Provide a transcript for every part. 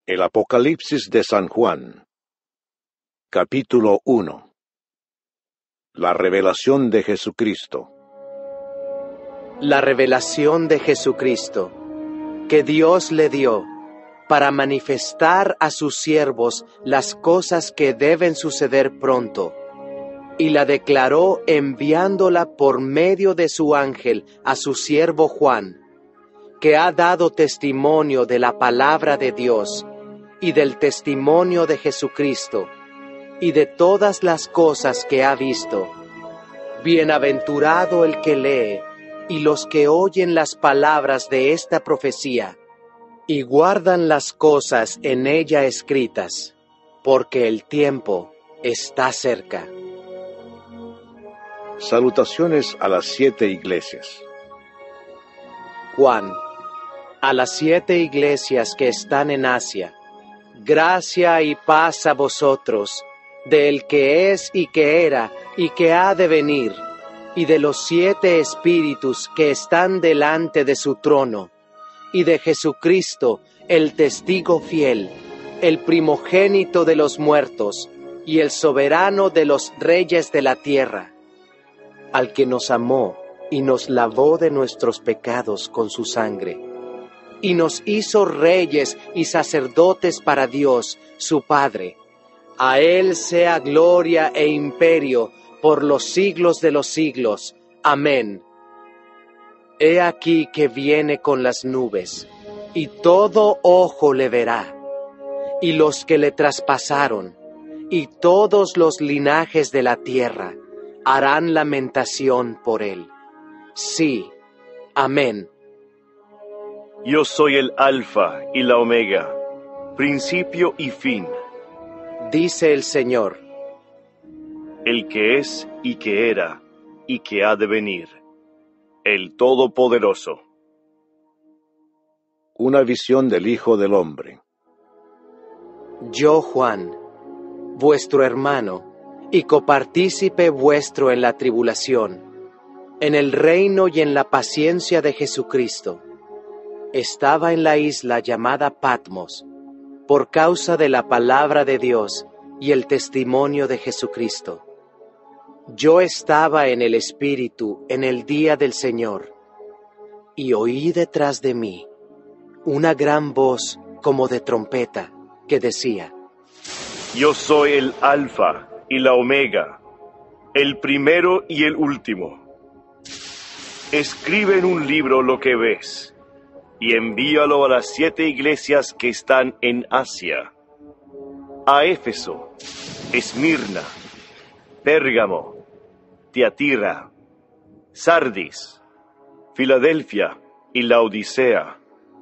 El Apocalipsis de San Juan. Capítulo 1. La revelación de Jesucristo. La revelación de Jesucristo, que Dios le dio para manifestar a sus siervos las cosas que deben suceder pronto, y la declaró enviándola por medio de su ángel a su siervo Juan, que ha dado testimonio de la palabra de Dios y del testimonio de Jesucristo, y de todas las cosas que ha visto. Bienaventurado el que lee, y los que oyen las palabras de esta profecía, y guardan las cosas en ella escritas, porque el tiempo está cerca. Salutaciones a las 7 iglesias. Juan, a las 7 iglesias que están en Asia, gracia y paz a vosotros, del que es y que era y que ha de venir, y de los 7 espíritus que están delante de su trono, y de Jesucristo, el testigo fiel, el primogénito de los muertos, y el soberano de los reyes de la tierra, al que nos amó y nos lavó de nuestros pecados con su sangre, y nos hizo reyes y sacerdotes para Dios, su Padre. A Él sea gloria e imperio por los siglos de los siglos. Amén. He aquí que viene con las nubes, y todo ojo le verá, y los que le traspasaron, y todos los linajes de la tierra harán lamentación por él. Sí, amén. Yo soy el Alfa y la Omega, principio y fin, dice el Señor, el que es y que era y que ha de venir, el Todopoderoso. Una visión del Hijo del Hombre. Yo, Juan, vuestro hermano, y copartícipe vuestro en la tribulación, en el reino y en la paciencia de Jesucristo, estaba en la isla llamada Patmos, por causa de la palabra de Dios y el testimonio de Jesucristo. Yo estaba en el Espíritu en el día del Señor, y oí detrás de mí una gran voz como de trompeta, que decía: Yo soy el Alfa y la Omega, el primero y el último. Escribe en un libro lo que ves, y envíalo a las 7 iglesias que están en Asia: a Éfeso, Esmirna, Pérgamo, Tiatira, Sardis, Filadelfia y Laodicea.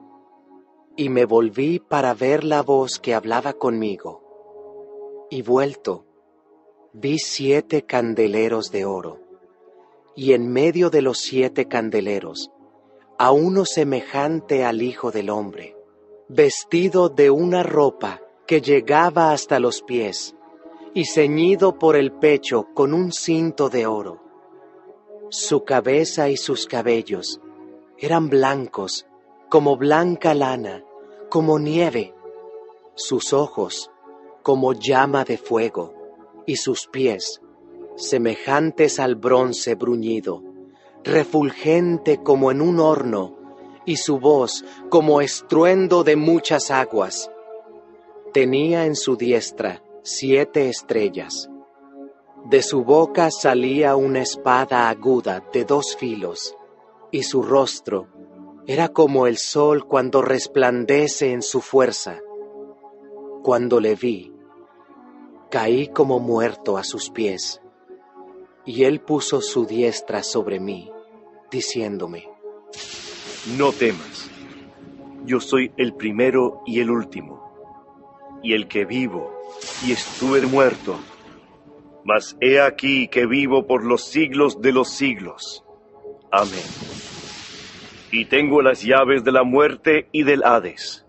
Y me volví para ver la voz que hablaba conmigo, y vuelto, vi 7 candeleros de oro, y en medio de los 7 candeleros, a uno semejante al Hijo del Hombre, vestido de una ropa que llegaba hasta los pies, y ceñido por el pecho con un cinto de oro. Su cabeza y sus cabellos eran blancos, como blanca lana, como nieve, sus ojos como llama de fuego, y sus pies semejantes al bronce bruñido, refulgente como en un horno, y su voz como estruendo de muchas aguas. Tenía en su diestra 7 estrellas. De su boca salía una espada aguda de 2 filos, y su rostro era como el sol cuando resplandece en su fuerza. Cuando le vi, caí como muerto a sus pies, y él puso su diestra sobre mí, diciéndome: No temas, yo soy el primero y el último, y el que vivo, y estuve muerto, mas he aquí que vivo por los siglos de los siglos. Amén. Y tengo las llaves de la muerte y del Hades.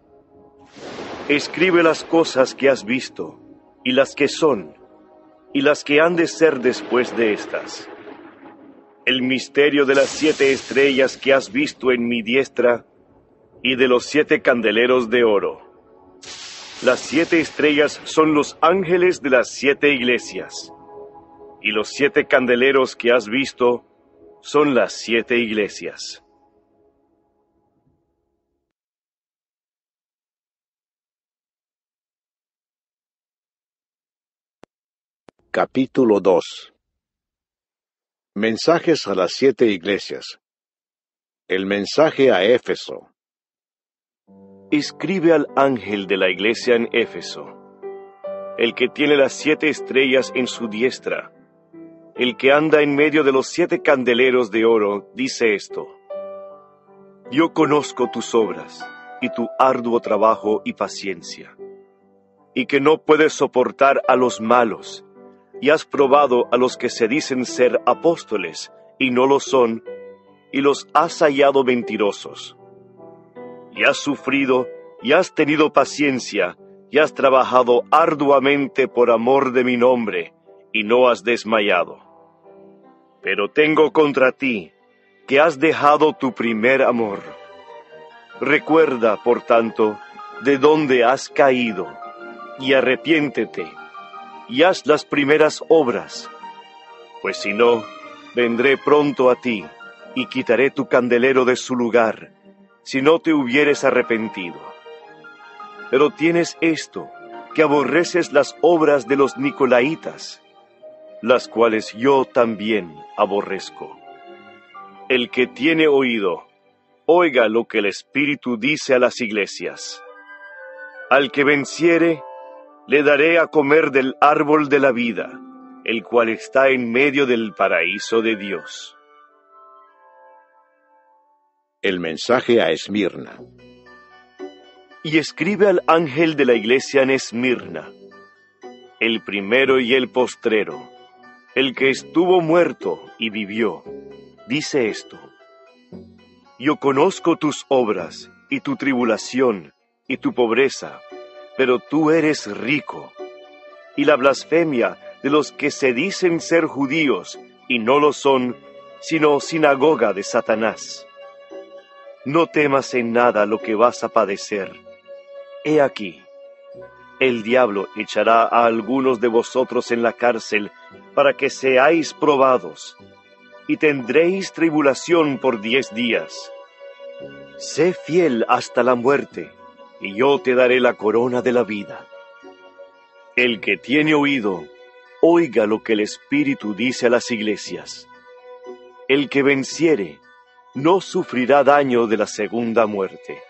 Escribe las cosas que has visto, y las que son, y las que han de ser después de estas. El misterio de las 7 estrellas que has visto en mi diestra, y de los 7 candeleros de oro. Las 7 estrellas son los ángeles de las 7 iglesias, y los 7 candeleros que has visto son las 7 iglesias. Capítulo 2. Mensajes a las 7 iglesias. El mensaje a Éfeso. Escribe al ángel de la iglesia en Éfeso, el que tiene las 7 estrellas en su diestra, el que anda en medio de los 7 candeleros de oro, dice esto: Yo conozco tus obras, y tu arduo trabajo y paciencia, y que no puedes soportar a los malos, y has probado a los que se dicen ser apóstoles, y no lo son, y los has hallado mentirosos. Y has sufrido, y has tenido paciencia, y has trabajado arduamente por amor de mi nombre, y no has desmayado. Pero tengo contra ti, que has dejado tu primer amor. Recuerda, por tanto, de dónde has caído, y arrepiéntete, y haz las primeras obras, pues si no, vendré pronto a ti, y quitaré tu candelero de su lugar, si no te hubieres arrepentido. Pero tienes esto, que aborreces las obras de los nicolaitas, las cuales yo también aborrezco. El que tiene oído, oiga lo que el Espíritu dice a las iglesias. Al que venciere, le daré a comer del árbol de la vida, el cual está en medio del paraíso de Dios. El mensaje a Esmirna. Y escribe al ángel de la iglesia en Esmirna, el primero y el postrero, el que estuvo muerto y vivió, dice esto: Yo conozco tus obras, y tu tribulación, y tu pobreza, pero tú eres rico, y la blasfemia de los que se dicen ser judíos, y no lo son, sino sinagoga de Satanás. No temas en nada lo que vas a padecer. He aquí, el diablo echará a algunos de vosotros en la cárcel para que seáis probados, y tendréis tribulación por 10 días. Sé fiel hasta la muerte, y yo te daré la corona de la vida. El que tiene oído, oiga lo que el Espíritu dice a las iglesias. El que venciere, no sufrirá daño de la segunda muerte.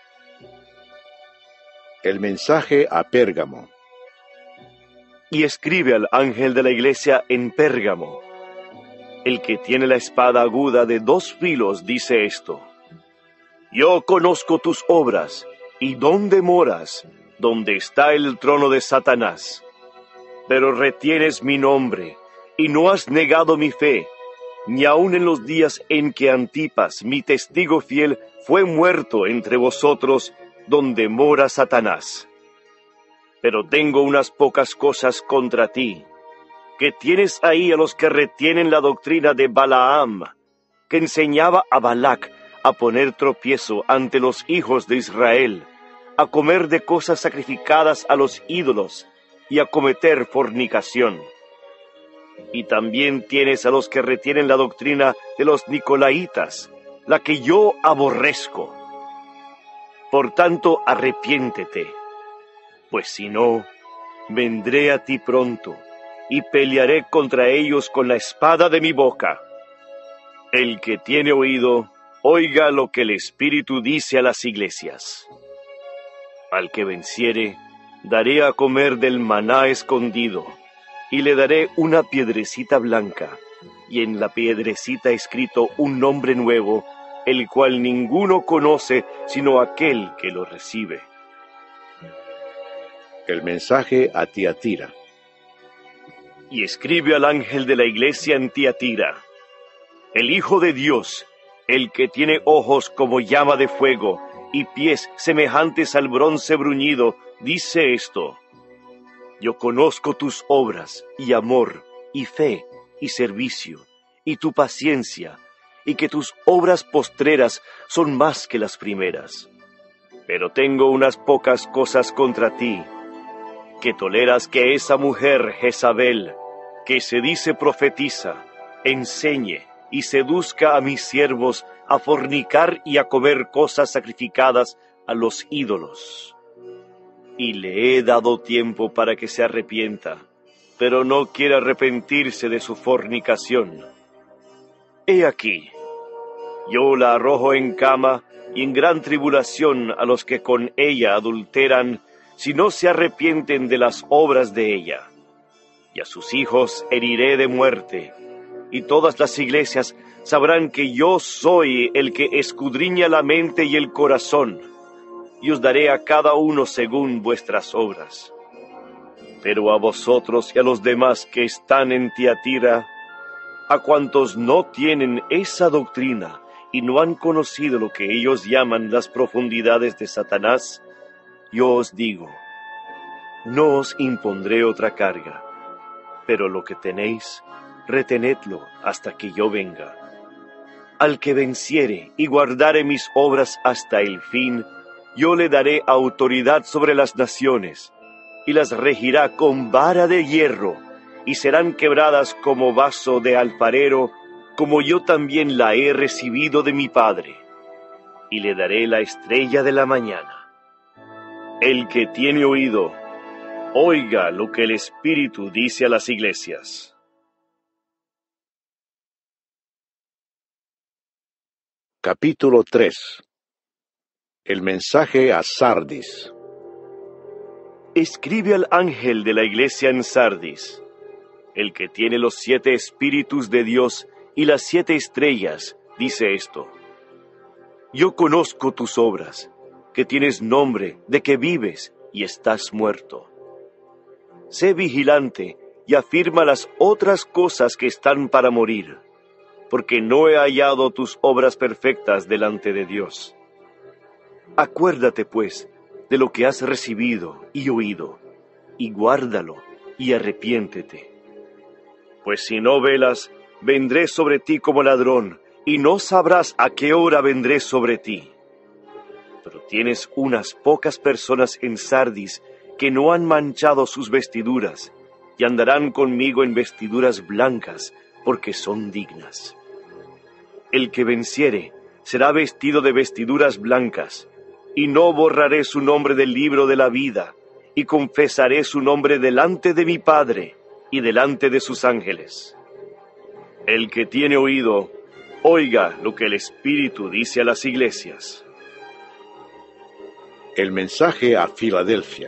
El mensaje a Pérgamo. Y escribe al ángel de la iglesia en Pérgamo, el que tiene la espada aguda de 2 filos, dice esto: Yo conozco tus obras, y dónde moras, donde está el trono de Satanás. Pero retienes mi nombre, y no has negado mi fe, ni aun en los días en que Antipas, mi testigo fiel, fue muerto entre vosotros, donde mora Satanás. Pero tengo unas pocas cosas contra ti, que tienes ahí a los que retienen la doctrina de Balaam, que enseñaba a Balac a poner tropiezo ante los hijos de Israel, a comer de cosas sacrificadas a los ídolos, y a cometer fornicación. Y también tienes a los que retienen la doctrina de los nicolaitas, la que yo aborrezco. Por tanto, arrepiéntete, pues si no, vendré a ti pronto, y pelearé contra ellos con la espada de mi boca. El que tiene oído, oiga lo que el Espíritu dice a las iglesias. Al que venciere, daré a comer del maná escondido, y le daré una piedrecita blanca, y en la piedrecita escrito un nombre nuevo, el cual ninguno conoce sino aquel que lo recibe. El mensaje a Tiatira. Y escribe al ángel de la iglesia en Tiatira: El Hijo de Dios, el que tiene ojos como llama de fuego, y pies semejantes al bronce bruñido, dice esto: Yo conozco tus obras, y amor, y fe, y servicio, y tu paciencia, y que tus obras postreras son más que las primeras. Pero tengo unas pocas cosas contra ti, que toleras que esa mujer Jezabel, que se dice profetiza, enseñe y seduzca a mis siervos a fornicar y a comer cosas sacrificadas a los ídolos. Y le he dado tiempo para que se arrepienta, pero no quiere arrepentirse de su fornicación. He aquí, yo la arrojo en cama y en gran tribulación a los que con ella adulteran, si no se arrepienten de las obras de ella. Y a sus hijos heriré de muerte, y todas las iglesias sabrán que yo soy el que escudriña la mente y el corazón, y os daré a cada uno según vuestras obras. Pero a vosotros y a los demás que están en Tiatira, a cuantos no tienen esa doctrina y no han conocido lo que ellos llaman las profundidades de Satanás, yo os digo, no os impondré otra carga, pero lo que tenéis, retenedlo hasta que yo venga. Al que venciere y guardare mis obras hasta el fin, yo le daré autoridad sobre las naciones, y las regirá con vara de hierro, y serán quebradas como vaso de alfarero, como yo también la he recibido de mi Padre, y le daré la estrella de la mañana. El que tiene oído, oiga lo que el Espíritu dice a las iglesias. Capítulo 3. El mensaje a Sardis. Escribe al ángel de la iglesia en Sardis, el que tiene los 7 espíritus de Dios y las 7 estrellas, dice esto: Yo conozco tus obras, que tienes nombre de que vives y estás muerto. Sé vigilante y afirma las otras cosas que están para morir, porque no he hallado tus obras perfectas delante de Dios. Acuérdate, pues, de lo que has recibido y oído, y guárdalo y arrepiéntete. Pues si no velas, vendré sobre ti como ladrón, y no sabrás a qué hora vendré sobre ti. Pero tienes unas pocas personas en Sardis que no han manchado sus vestiduras, y andarán conmigo en vestiduras blancas, porque son dignas. El que venciere será vestido de vestiduras blancas, y no borraré su nombre del libro de la vida, y confesaré su nombre delante de mi Padre y delante de sus ángeles. El que tiene oído, oiga lo que el Espíritu dice a las iglesias. El mensaje a Filadelfia.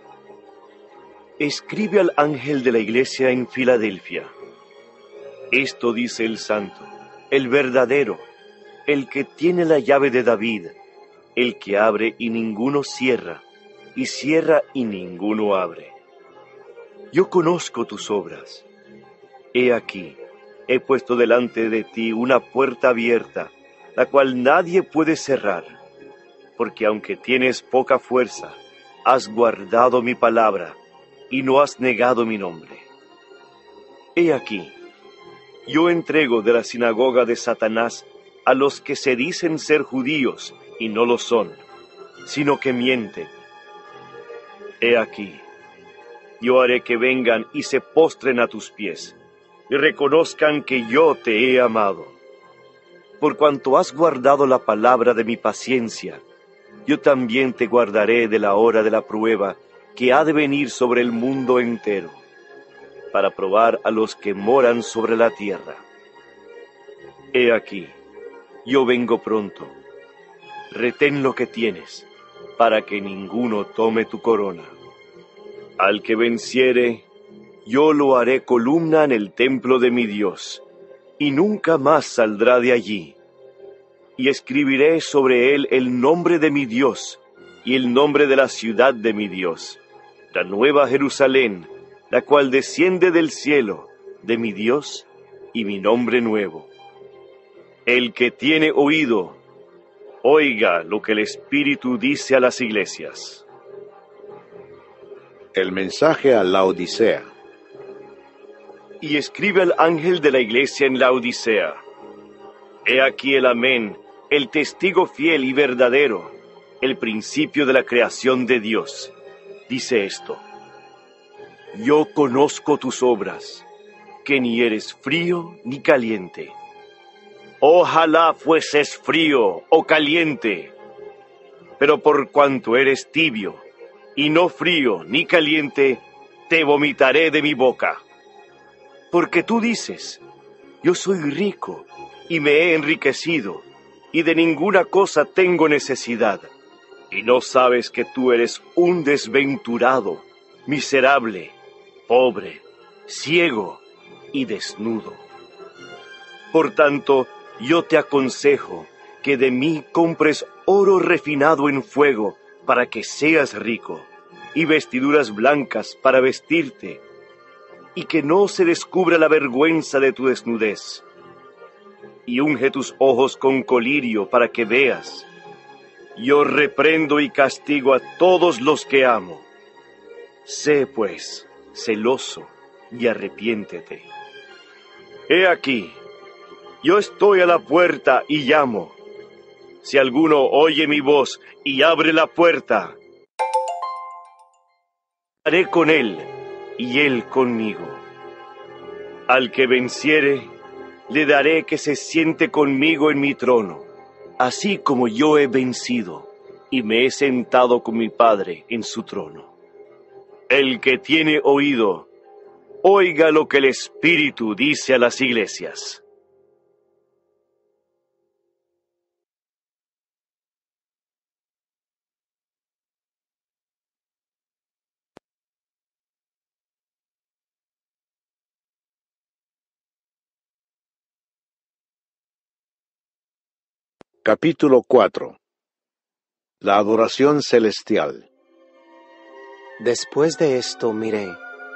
Escribe al ángel de la iglesia en Filadelfia. Esto dice el santo, el verdadero, el que tiene la llave de David, el que abre y ninguno cierra, y cierra y ninguno abre. Yo conozco tus obras. He aquí, he puesto delante de ti una puerta abierta, la cual nadie puede cerrar, porque aunque tienes poca fuerza, has guardado mi palabra, y no has negado mi nombre. He aquí, yo entrego de la sinagoga de Satanás a los que se dicen ser judíos, y no lo son, sino que mienten. He aquí, yo haré que vengan y se postren a tus pies, y reconozcan que yo te he amado. Por cuanto has guardado la palabra de mi paciencia, yo también te guardaré de la hora de la prueba que ha de venir sobre el mundo entero, para probar a los que moran sobre la tierra. He aquí, yo vengo pronto. Retén lo que tienes, para que ninguno tome tu corona. Al que venciere, yo lo haré columna en el templo de mi Dios, y nunca más saldrá de allí. Y escribiré sobre él el nombre de mi Dios, y el nombre de la ciudad de mi Dios, la nueva Jerusalén, la cual desciende del cielo, de mi Dios, y mi nombre nuevo. El que tiene oído, oiga lo que el Espíritu dice a las iglesias. El mensaje a Laodicea. Y escribe al ángel de la iglesia en Laodicea. He aquí el Amén, el testigo fiel y verdadero, el principio de la creación de Dios. Dice esto: yo conozco tus obras, que ni eres frío ni caliente. Ojalá fueses frío o caliente, pero por cuanto eres tibio, y no frío ni caliente, te vomitaré de mi boca. Porque tú dices, yo soy rico, y me he enriquecido, y de ninguna cosa tengo necesidad, y no sabes que tú eres un desventurado, miserable, pobre, ciego y desnudo. Por tanto, yo te aconsejo que de mí compres oro refinado en fuego para que seas rico, y vestiduras blancas para vestirte, y que no se descubra la vergüenza de tu desnudez. Y unge tus ojos con colirio para que veas. Yo reprendo y castigo a todos los que amo. Sé, pues, celoso y arrepiéntete. He aquí, yo estoy a la puerta y llamo. Si alguno oye mi voz y abre la puerta, estaré con él y él conmigo. Al que venciere, le daré que se siente conmigo en mi trono, así como yo he vencido y me he sentado con mi Padre en su trono. El que tiene oído, oiga lo que el Espíritu dice a las iglesias. Capítulo 4. La adoración celestial. Después de esto miré,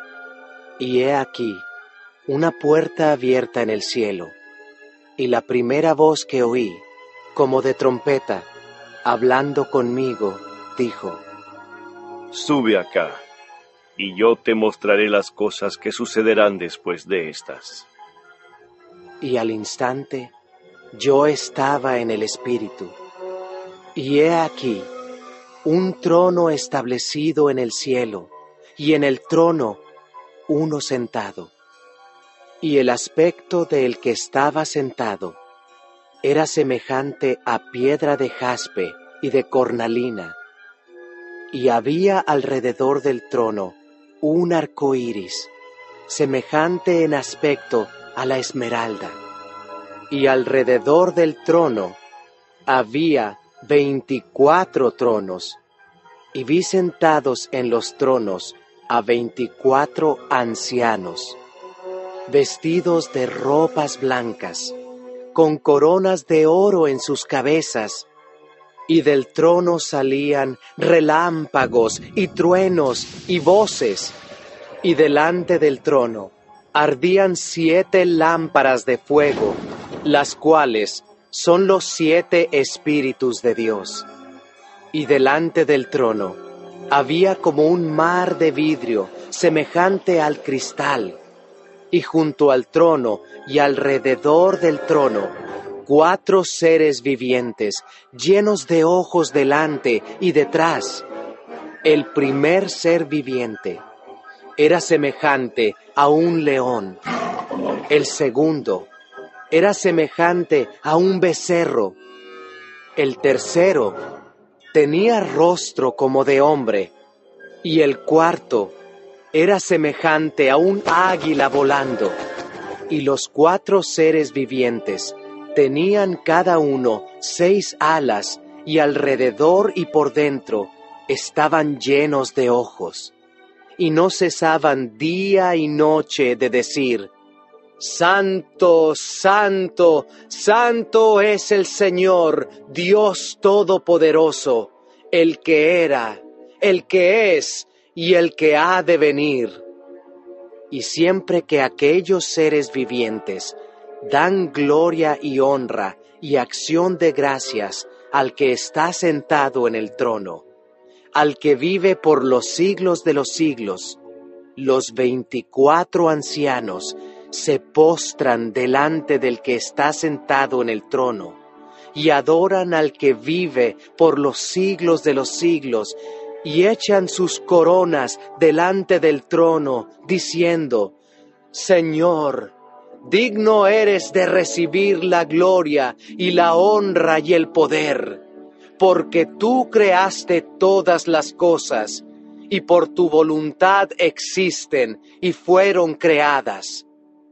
y he aquí una puerta abierta en el cielo, y la primera voz que oí, como de trompeta, hablando conmigo, dijo: Sube acá, y yo te mostraré las cosas que sucederán después de estas. Y al instante yo estaba en el Espíritu, y he aquí un trono establecido en el cielo, y en el trono uno sentado. Y el aspecto del que estaba sentado era semejante a piedra de jaspe y de cornalina, y había alrededor del trono un arco iris, semejante en aspecto a la esmeralda. Y alrededor del trono había 24 tronos, y vi sentados en los tronos a 24 ancianos, vestidos de ropas blancas, con coronas de oro en sus cabezas, y del trono salían relámpagos y truenos y voces, y delante del trono ardían 7 lámparas de fuego, las cuales son los 7 Espíritus de Dios. Y delante del trono había como un mar de vidrio semejante al cristal, y junto al trono y alrededor del trono 4 seres vivientes llenos de ojos delante y detrás. El primer ser viviente era semejante a un león. El segundo era semejante a un becerro. El tercero tenía rostro como de hombre, y el cuarto era semejante a un águila volando. Y los 4 seres vivientes tenían cada uno 6 alas, y alrededor y por dentro estaban llenos de ojos, y no cesaban día y noche de decir: Santo, santo, santo es el Señor, Dios Todopoderoso, el que era, el que es y el que ha de venir. Y siempre que aquellos seres vivientes dan gloria y honra y acción de gracias al que está sentado en el trono, al que vive por los siglos de los siglos, los 24 ancianos se postran delante del que está sentado en el trono y adoran al que vive por los siglos de los siglos y echan sus coronas delante del trono, diciendo: Señor, digno eres de recibir la gloria y la honra y el poder, porque tú creaste todas las cosas, y por tu voluntad existen y fueron creadas.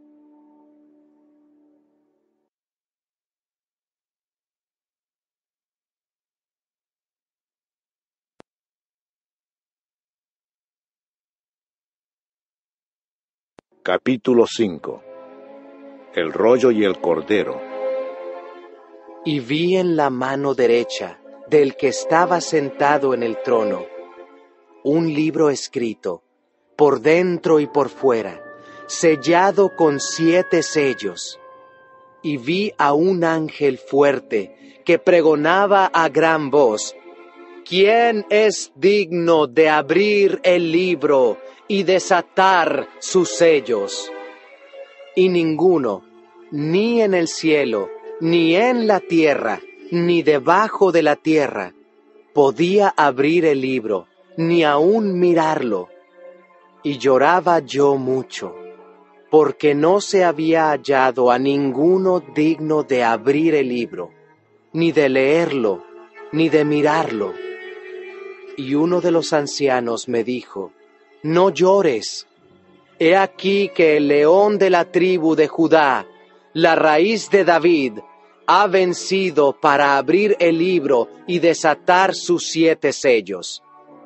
Capítulo 5. El rollo y el cordero. Y vi en la mano derecha del que estaba sentado en el trono un libro escrito, por dentro y por fuera, sellado con 7 sellos. Y vi a un ángel fuerte que pregonaba a gran voz: ¿Quién es digno de abrir el libro y desatar sus sellos? Y ninguno, ni en el cielo, ni en la tierra, ni debajo de la tierra, podía abrir el libro, ni aun mirarlo. Y lloraba yo mucho, porque no se había hallado a ninguno digno de abrir el libro, ni de leerlo, ni de mirarlo. Y uno de los ancianos me dijo: No llores. He aquí que el león de la tribu de Judá, la raíz de David, ha vencido para abrir el libro y desatar sus 7 sellos.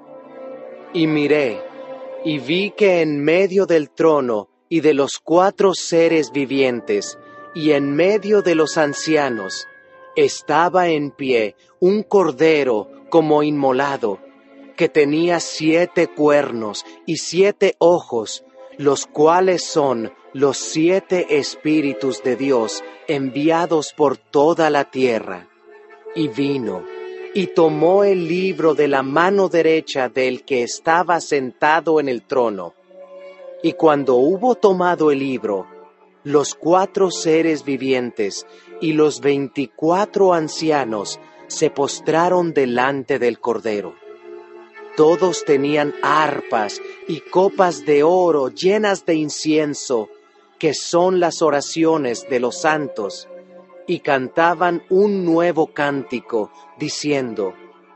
Y miré, y vi que en medio del trono y de los 4 seres vivientes, y en medio de los ancianos, estaba en pie un cordero como inmolado, que tenía 7 cuernos y 7 ojos, los cuales son los 7 espíritus de Dios enviados por toda la tierra. Y vino, y tomó el libro de la mano derecha del que estaba sentado en el trono. Y cuando hubo tomado el libro, los 4 seres vivientes y los 24 ancianos se postraron delante del Cordero. Todos tenían arpas y copas de oro llenas de incienso, que son las oraciones de los santos, y cantaban un nuevo cántico, diciendo: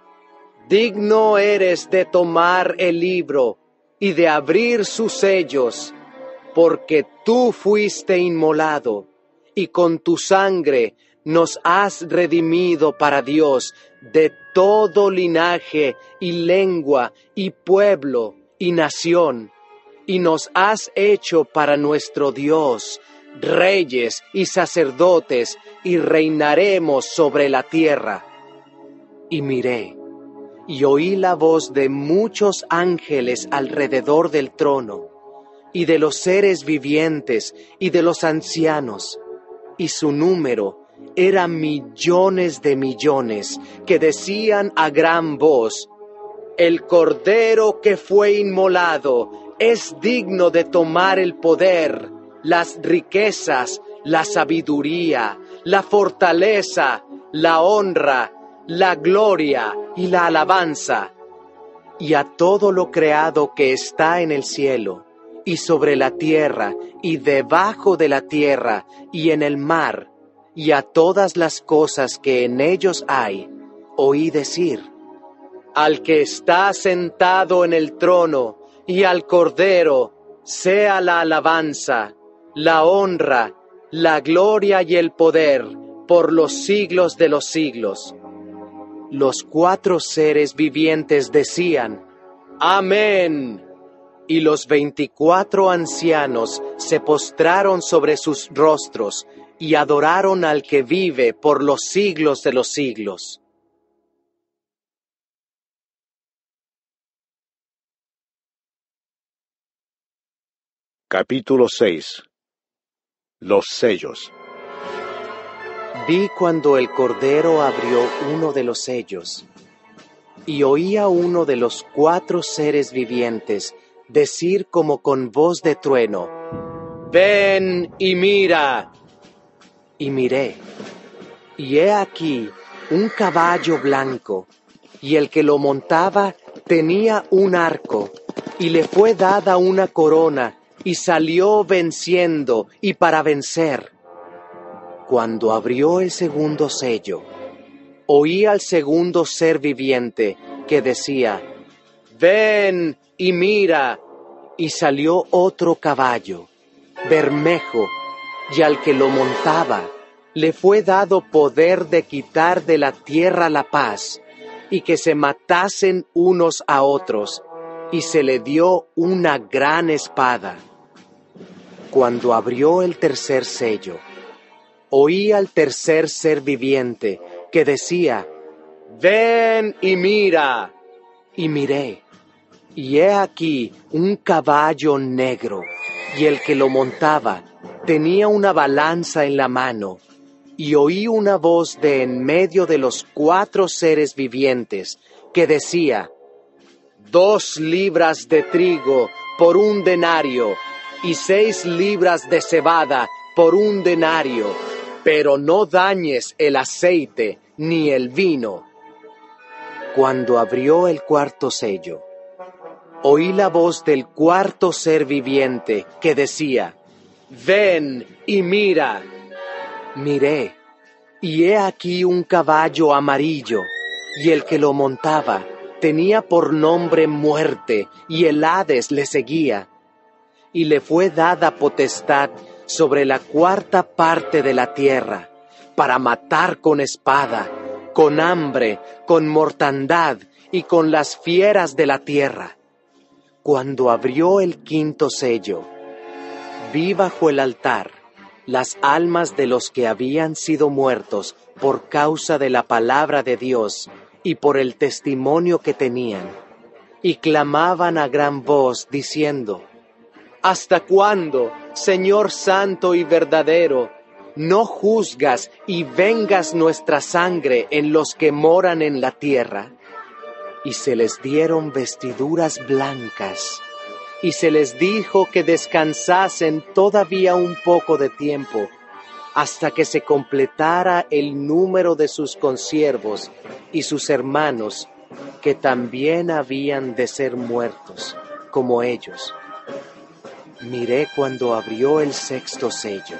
Digno eres de tomar el libro y de abrir sus sellos, porque tú fuiste inmolado, y con tu sangre nos has redimido para Dios de todo linaje y lengua y pueblo y nación, y nos has hecho para nuestro Dios reyes y sacerdotes, y reinaremos sobre la tierra. Y miré, y oí la voz de muchos ángeles alrededor del trono, y de los seres vivientes, y de los ancianos, y su número era millones de millones, que decían a gran voz: El Cordero que fue inmolado es digno de tomar el poder, las riquezas, la sabiduría, la fortaleza, la honra, la gloria y la alabanza. Y a todo lo creado que está en el cielo, y sobre la tierra, y debajo de la tierra, y en el mar, y a todas las cosas que en ellos hay, oí decir: Al que está sentado en el trono y al Cordero sea la alabanza, la honra, la gloria y el poder por los siglos de los siglos. Los 4 seres vivientes decían: Amén. Y los 24 ancianos se postraron sobre sus rostros y adoraron al que vive por los siglos de los siglos. Capítulo 6. Los sellos. Vi cuando el Cordero abrió uno de los sellos, y oí a uno de los 4 seres vivientes decir como con voz de trueno: Ven y mira. Y miré, y he aquí un caballo blanco, y el que lo montaba tenía un arco, y le fue dada una corona, y salió venciendo y para vencer. Cuando abrió el segundo sello, oí al segundo ser viviente que decía: «Ven y mira». Y salió otro caballo, bermejo, y al que lo montaba le fue dado poder de quitar de la tierra la paz, y que se matasen unos a otros, y se le dio una gran espada. Cuando abrió el tercer sello, oí al tercer ser viviente que decía: «Ven y mira». Y miré, y he aquí un caballo negro, y el que lo montaba tenía una balanza en la mano, y oí una voz de en medio de los 4 seres vivientes que decía: 2 libras de trigo por 1 denario, y 6 libras de cebada por 1 denario, pero no dañes el aceite ni el vino. Cuando abrió el cuarto sello, oí la voz del cuarto ser viviente que decía: «Ven y mira». Miré, y he aquí un caballo amarillo, y el que lo montaba tenía por nombre Muerte, y el Hades le seguía. Y le fue dada potestad sobre la 4ª parte de la tierra, para matar con espada, con hambre, con mortandad y con las fieras de la tierra. Cuando abrió el 5º sello, vi bajo el altar las almas de los que habían sido muertos por causa de la palabra de Dios y por el testimonio que tenían, y clamaban a gran voz diciendo: «¿Hasta cuándo, Señor santo y verdadero, no juzgas y vengas nuestra sangre en los que moran en la tierra?» Y se les dieron vestiduras blancas, y se les dijo que descansasen todavía un poco de tiempo, hasta que se completara el número de sus consiervos y sus hermanos, que también habían de ser muertos, como ellos. Miré cuando abrió el 6º sello,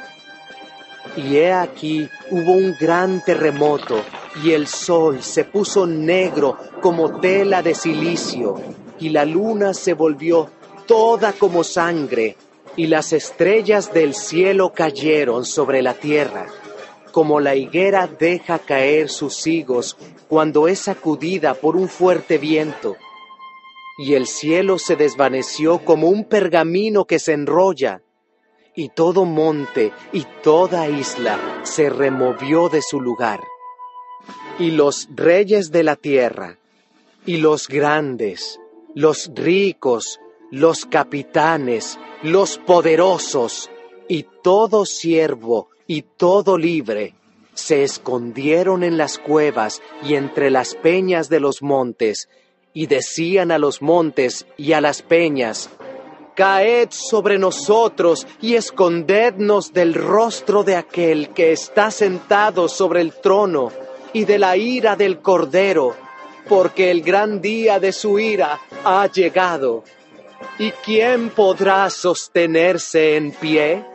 y he aquí hubo un gran terremoto, y el sol se puso negro como tela de cilicio, y la luna se volvió toda como sangre, y las estrellas del cielo cayeron sobre la tierra, como la higuera deja caer sus higos cuando es sacudida por un fuerte viento. Y el cielo se desvaneció como un pergamino que se enrolla, y todo monte y toda isla se removió de su lugar. Y los reyes de la tierra, y los grandes, los ricos, los capitanes, los poderosos, y todo siervo y todo libre, se escondieron en las cuevas y entre las peñas de los montes, y decían a los montes y a las peñas: «Caed sobre nosotros y escondednos del rostro de aquel que está sentado sobre el trono y de la ira del Cordero, porque el gran día de su ira ha llegado. ¿Y quién podrá sostenerse en pie?»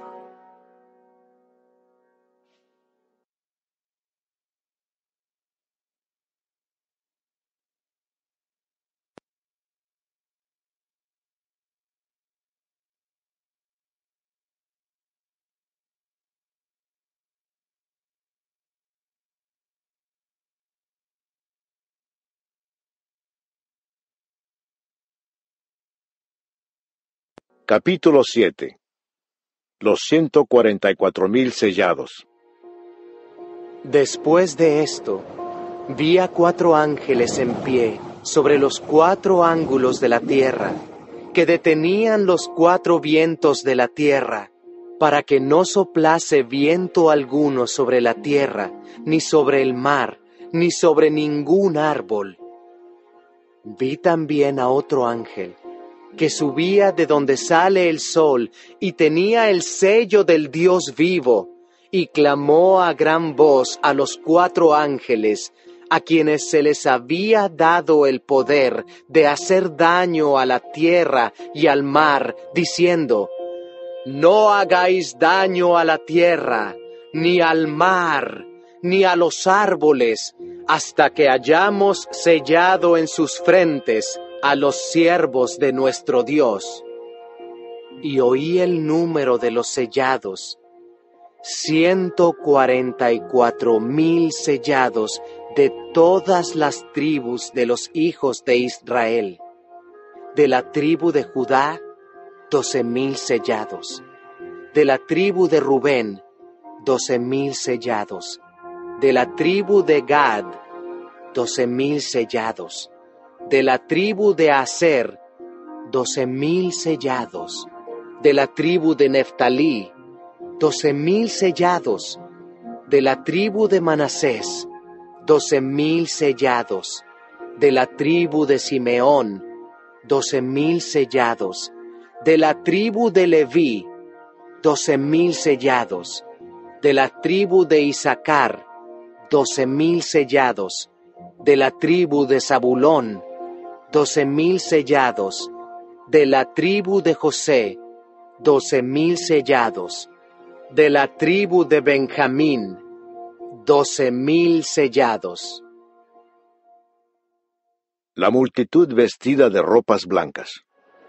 Capítulo 7. Los 144,000 sellados. Después de esto, vi a 4 ángeles en pie sobre los 4 ángulos de la tierra, que detenían los 4 vientos de la tierra, para que no soplase viento alguno sobre la tierra, ni sobre el mar, ni sobre ningún árbol. Vi también a otro ángel, que subía de donde sale el sol, y tenía el sello del Dios vivo, y clamó a gran voz a los 4 ángeles, a quienes se les había dado el poder de hacer daño a la tierra y al mar, diciendo: no hagáis daño a la tierra, ni al mar, ni a los árboles, hasta que hayamos sellado en sus frentes a los siervos de nuestro Dios. Y oí el número de los sellados: 144,000 sellados de todas las tribus de los hijos de Israel. De la tribu de Judá, 12,000 sellados. De la tribu de Rubén, 12,000 sellados. De la tribu de Gad, 12,000 sellados. De la tribu de Aser, 12,000 sellados. De la tribu de Neftalí, 12,000 sellados. De la tribu de Manasés, 12,000 sellados. De la tribu de Simeón, 12,000 sellados. De la tribu de Leví, 12,000 sellados. De la tribu de Isaacar, 12,000 sellados. De la tribu de Zabulón, 12,000 sellados. De la tribu de José, 12,000 sellados. De la tribu de Benjamín, 12,000 sellados. La multitud vestida de ropas blancas.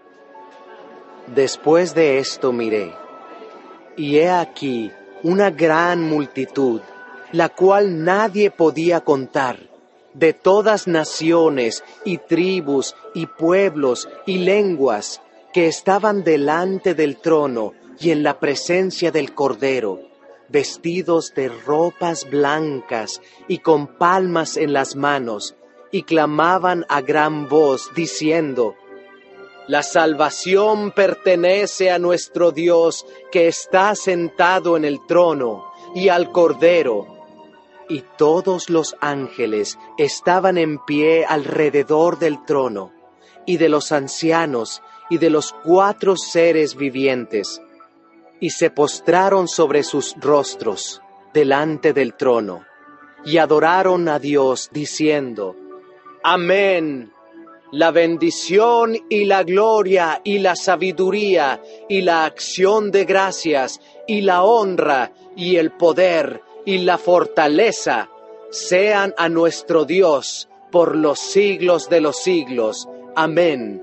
Después de esto miré, y he aquí una gran multitud, la cual nadie podía contar, de todas naciones y tribus y pueblos y lenguas, que estaban delante del trono y en la presencia del Cordero, vestidos de ropas blancas y con palmas en las manos, y clamaban a gran voz, diciendo: la salvación pertenece a nuestro Dios, que está sentado en el trono, y al Cordero. Y todos los ángeles estaban en pie alrededor del trono, y de los ancianos, y de los 4 seres vivientes, y se postraron sobre sus rostros delante del trono, y adoraron a Dios, diciendo: Amén. La bendición y la gloria y la sabiduría y la acción de gracias y la honra y el poder y la fortaleza sean a nuestro Dios por los siglos de los siglos. Amén.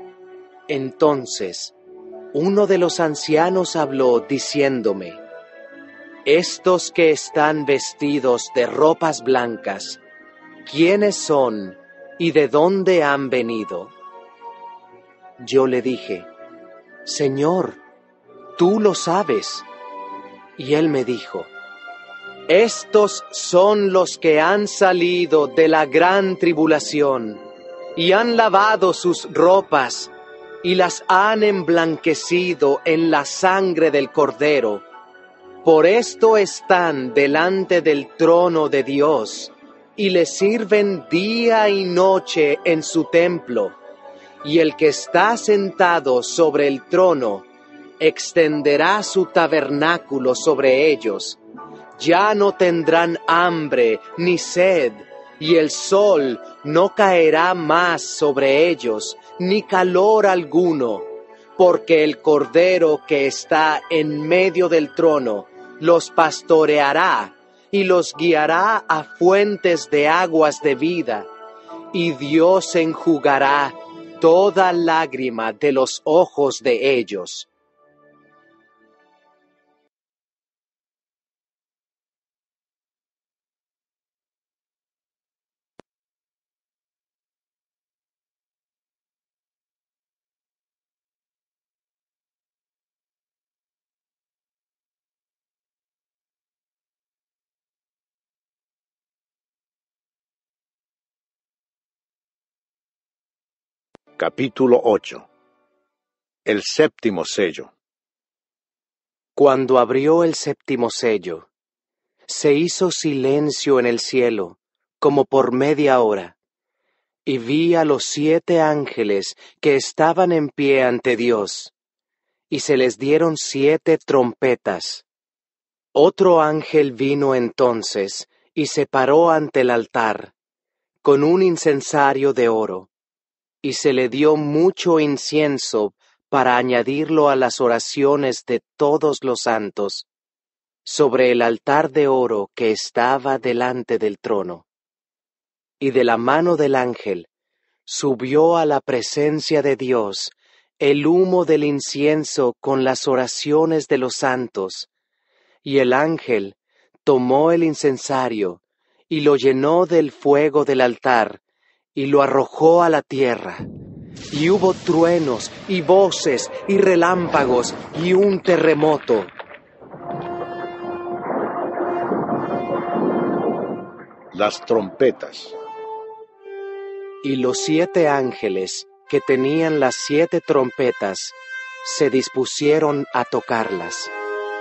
Entonces, uno de los ancianos habló diciéndome: estos que están vestidos de ropas blancas, ¿quiénes son y de dónde han venido? Yo le dije: Señor, tú lo sabes. Y él me dijo: estos son los que han salido de la gran tribulación, y han lavado sus ropas, y las han emblanquecido en la sangre del Cordero. Por esto están delante del trono de Dios, y le sirven día y noche en su templo. Y el que está sentado sobre el trono extenderá su tabernáculo sobre ellos. Ya no tendrán hambre ni sed, y el sol no caerá más sobre ellos, ni calor alguno, porque el Cordero que está en medio del trono los pastoreará y los guiará a fuentes de aguas de vida, y Dios enjugará toda lágrima de los ojos de ellos. Capítulo 8. El séptimo sello. Cuando abrió el séptimo sello, se hizo silencio en el cielo, como por media hora, y vi a los 7 ángeles que estaban en pie ante Dios, y se les dieron 7 trompetas. Otro ángel vino entonces, y se paró ante el altar, con un incensario de oro, y se le dio mucho incienso para añadirlo a las oraciones de todos los santos, sobre el altar de oro que estaba delante del trono. Y de la mano del ángel subió a la presencia de Dios el humo del incienso con las oraciones de los santos, y el ángel tomó el incensario y lo llenó del fuego del altar y lo arrojó a la tierra. Y hubo truenos y voces y relámpagos y un terremoto. Las trompetas. Y los 7 ángeles que tenían las 7 trompetas se dispusieron a tocarlas.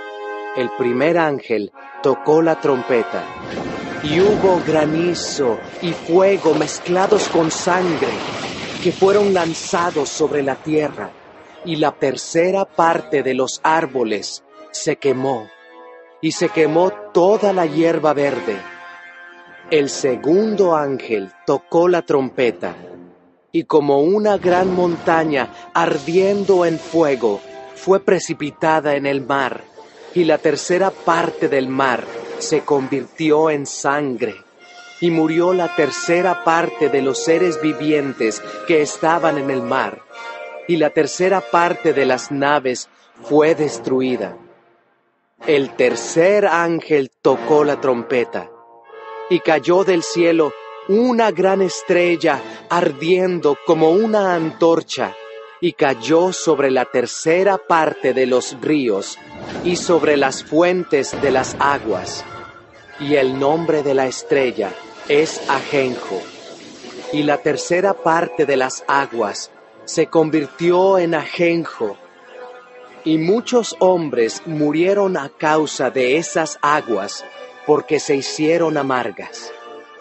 El primer ángel tocó la trompeta, y hubo granizo y fuego mezclados con sangre, que fueron lanzados sobre la tierra, y la tercera parte de los árboles se quemó, y se quemó toda la hierba verde. El segundo ángel tocó la trompeta, y como una gran montaña ardiendo en fuego, fue precipitada en el mar, y la tercera parte del mar se convirtió en sangre, y murió la tercera parte de los seres vivientes que estaban en el mar, y la tercera parte de las naves fue destruida. El tercer ángel tocó la trompeta, y cayó del cielo una gran estrella ardiendo como una antorcha, y cayó sobre la tercera parte de los ríos y sobre las fuentes de las aguas. Y el nombre de la estrella es Ajenjo. Y la tercera parte de las aguas se convirtió en ajenjo. Y muchos hombres murieron a causa de esas aguas, porque se hicieron amargas.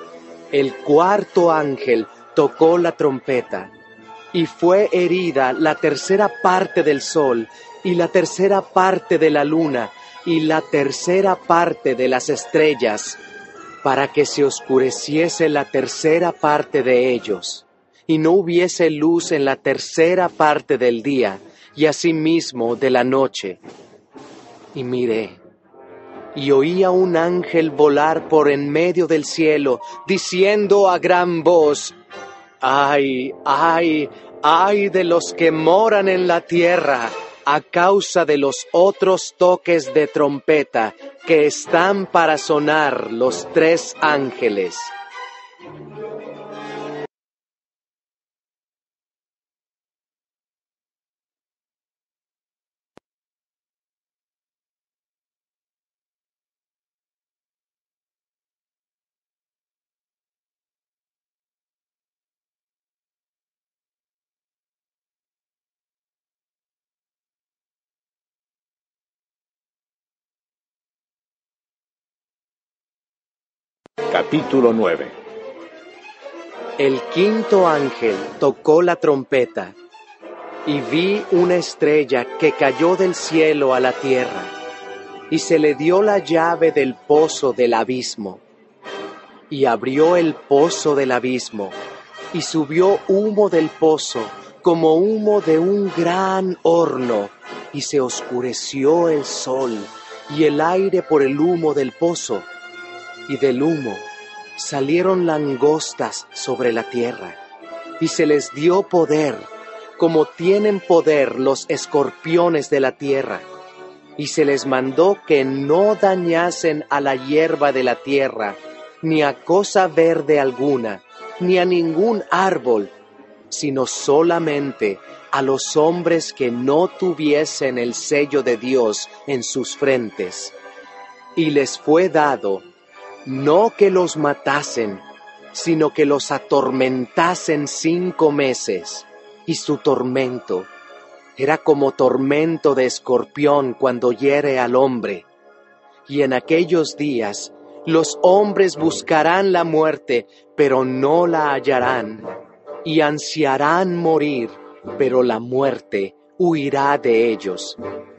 El cuarto ángel tocó la trompeta, y fue herida la tercera parte del sol, y la tercera parte de la luna, y la tercera parte de las estrellas, para que se oscureciese la tercera parte de ellos, y no hubiese luz en la tercera parte del día, y asimismo de la noche. Y miré, y oí a un ángel volar por en medio del cielo, diciendo a gran voz: ¡Ay, ay, ay de los que moran en la tierra, a causa de los otros toques de trompeta que están para sonar los 3 ángeles! Capítulo 9. El quinto ángel tocó la trompeta, y vi una estrella que cayó del cielo a la tierra, y se le dio la llave del pozo del abismo. Y abrió el pozo del abismo, y subió humo del pozo, como humo de un gran horno, y se oscureció el sol y el aire por el humo del pozo, y del humo salieron langostas sobre la tierra, y se les dio poder, como tienen poder los escorpiones de la tierra, y se les mandó que no dañasen a la hierba de la tierra, ni a cosa verde alguna, ni a ningún árbol, sino solamente a los hombres que no tuviesen el sello de Dios en sus frentes. Y les fue dado no que los matasen, sino que los atormentasen 5 meses, y su tormento era como tormento de escorpión cuando hiere al hombre. Y en aquellos días los hombres buscarán la muerte, pero no la hallarán, y ansiarán morir, pero la muerte huirá de ellos.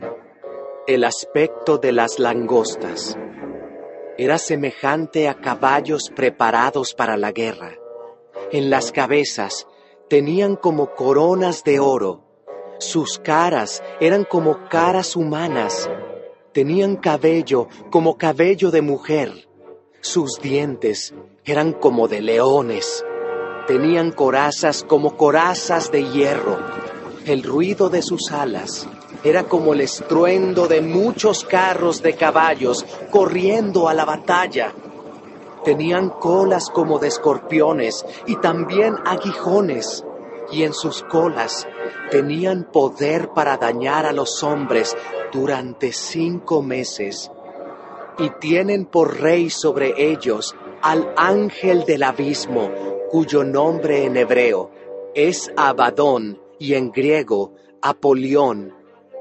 El aspecto de las langostas era semejante a caballos preparados para la guerra, En las cabezas tenían como coronas de oro. Sus caras eran como caras humanas. Tenían cabello como cabello de mujer. Sus dientes eran como de leones. Tenían corazas como corazas de hierro. El ruido de sus alas era como el estruendo de muchos carros de caballos corriendo a la batalla. Tenían colas como de escorpiones y también aguijones, y en sus colas tenían poder para dañar a los hombres durante 5 meses. Y tienen por rey sobre ellos al ángel del abismo, cuyo nombre en hebreo es Abadón y en griego Apolión.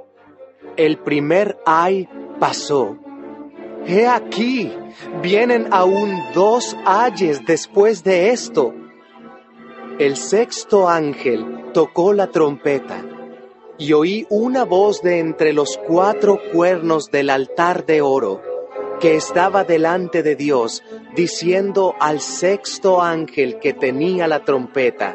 El primer ay pasó. He aquí, vienen aún 2 ayes después de esto. El sexto ángel tocó la trompeta, y oí una voz de entre los 4 cuernos del altar de oro, que estaba delante de Dios, diciendo al sexto ángel que tenía la trompeta: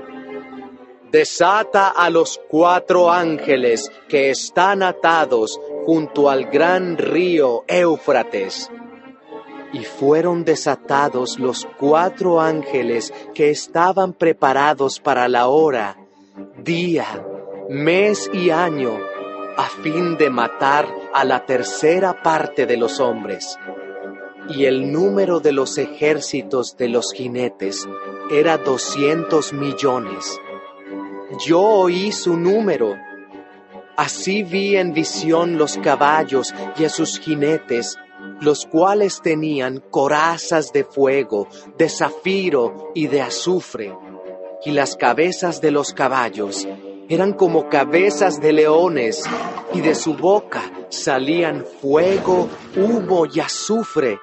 desata a los 4 ángeles que están atados junto al gran río Éufrates. Y fueron desatados los 4 ángeles que estaban preparados para la hora, día, mes y año, a fin de matar a la tercera parte de los hombres. Y el número de los ejércitos de los jinetes era 200 millones. Yo oí su número. Así vi en visión los caballos y a sus jinetes, los cuales tenían corazas de fuego, de zafiro y de azufre. Y las cabezas de los caballos eran como cabezas de leones, y de su boca salían fuego, humo y azufre.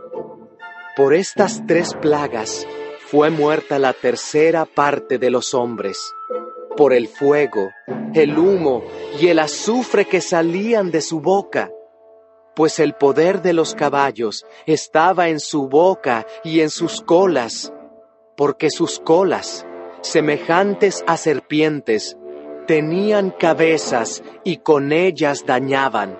Por estas 3 plagas fue muerta la tercera parte de los hombres, por el fuego, el humo y el azufre que salían de su boca, pues el poder de los caballos estaba en su boca y en sus colas, porque sus colas, semejantes a serpientes, tenían cabezas y con ellas dañaban.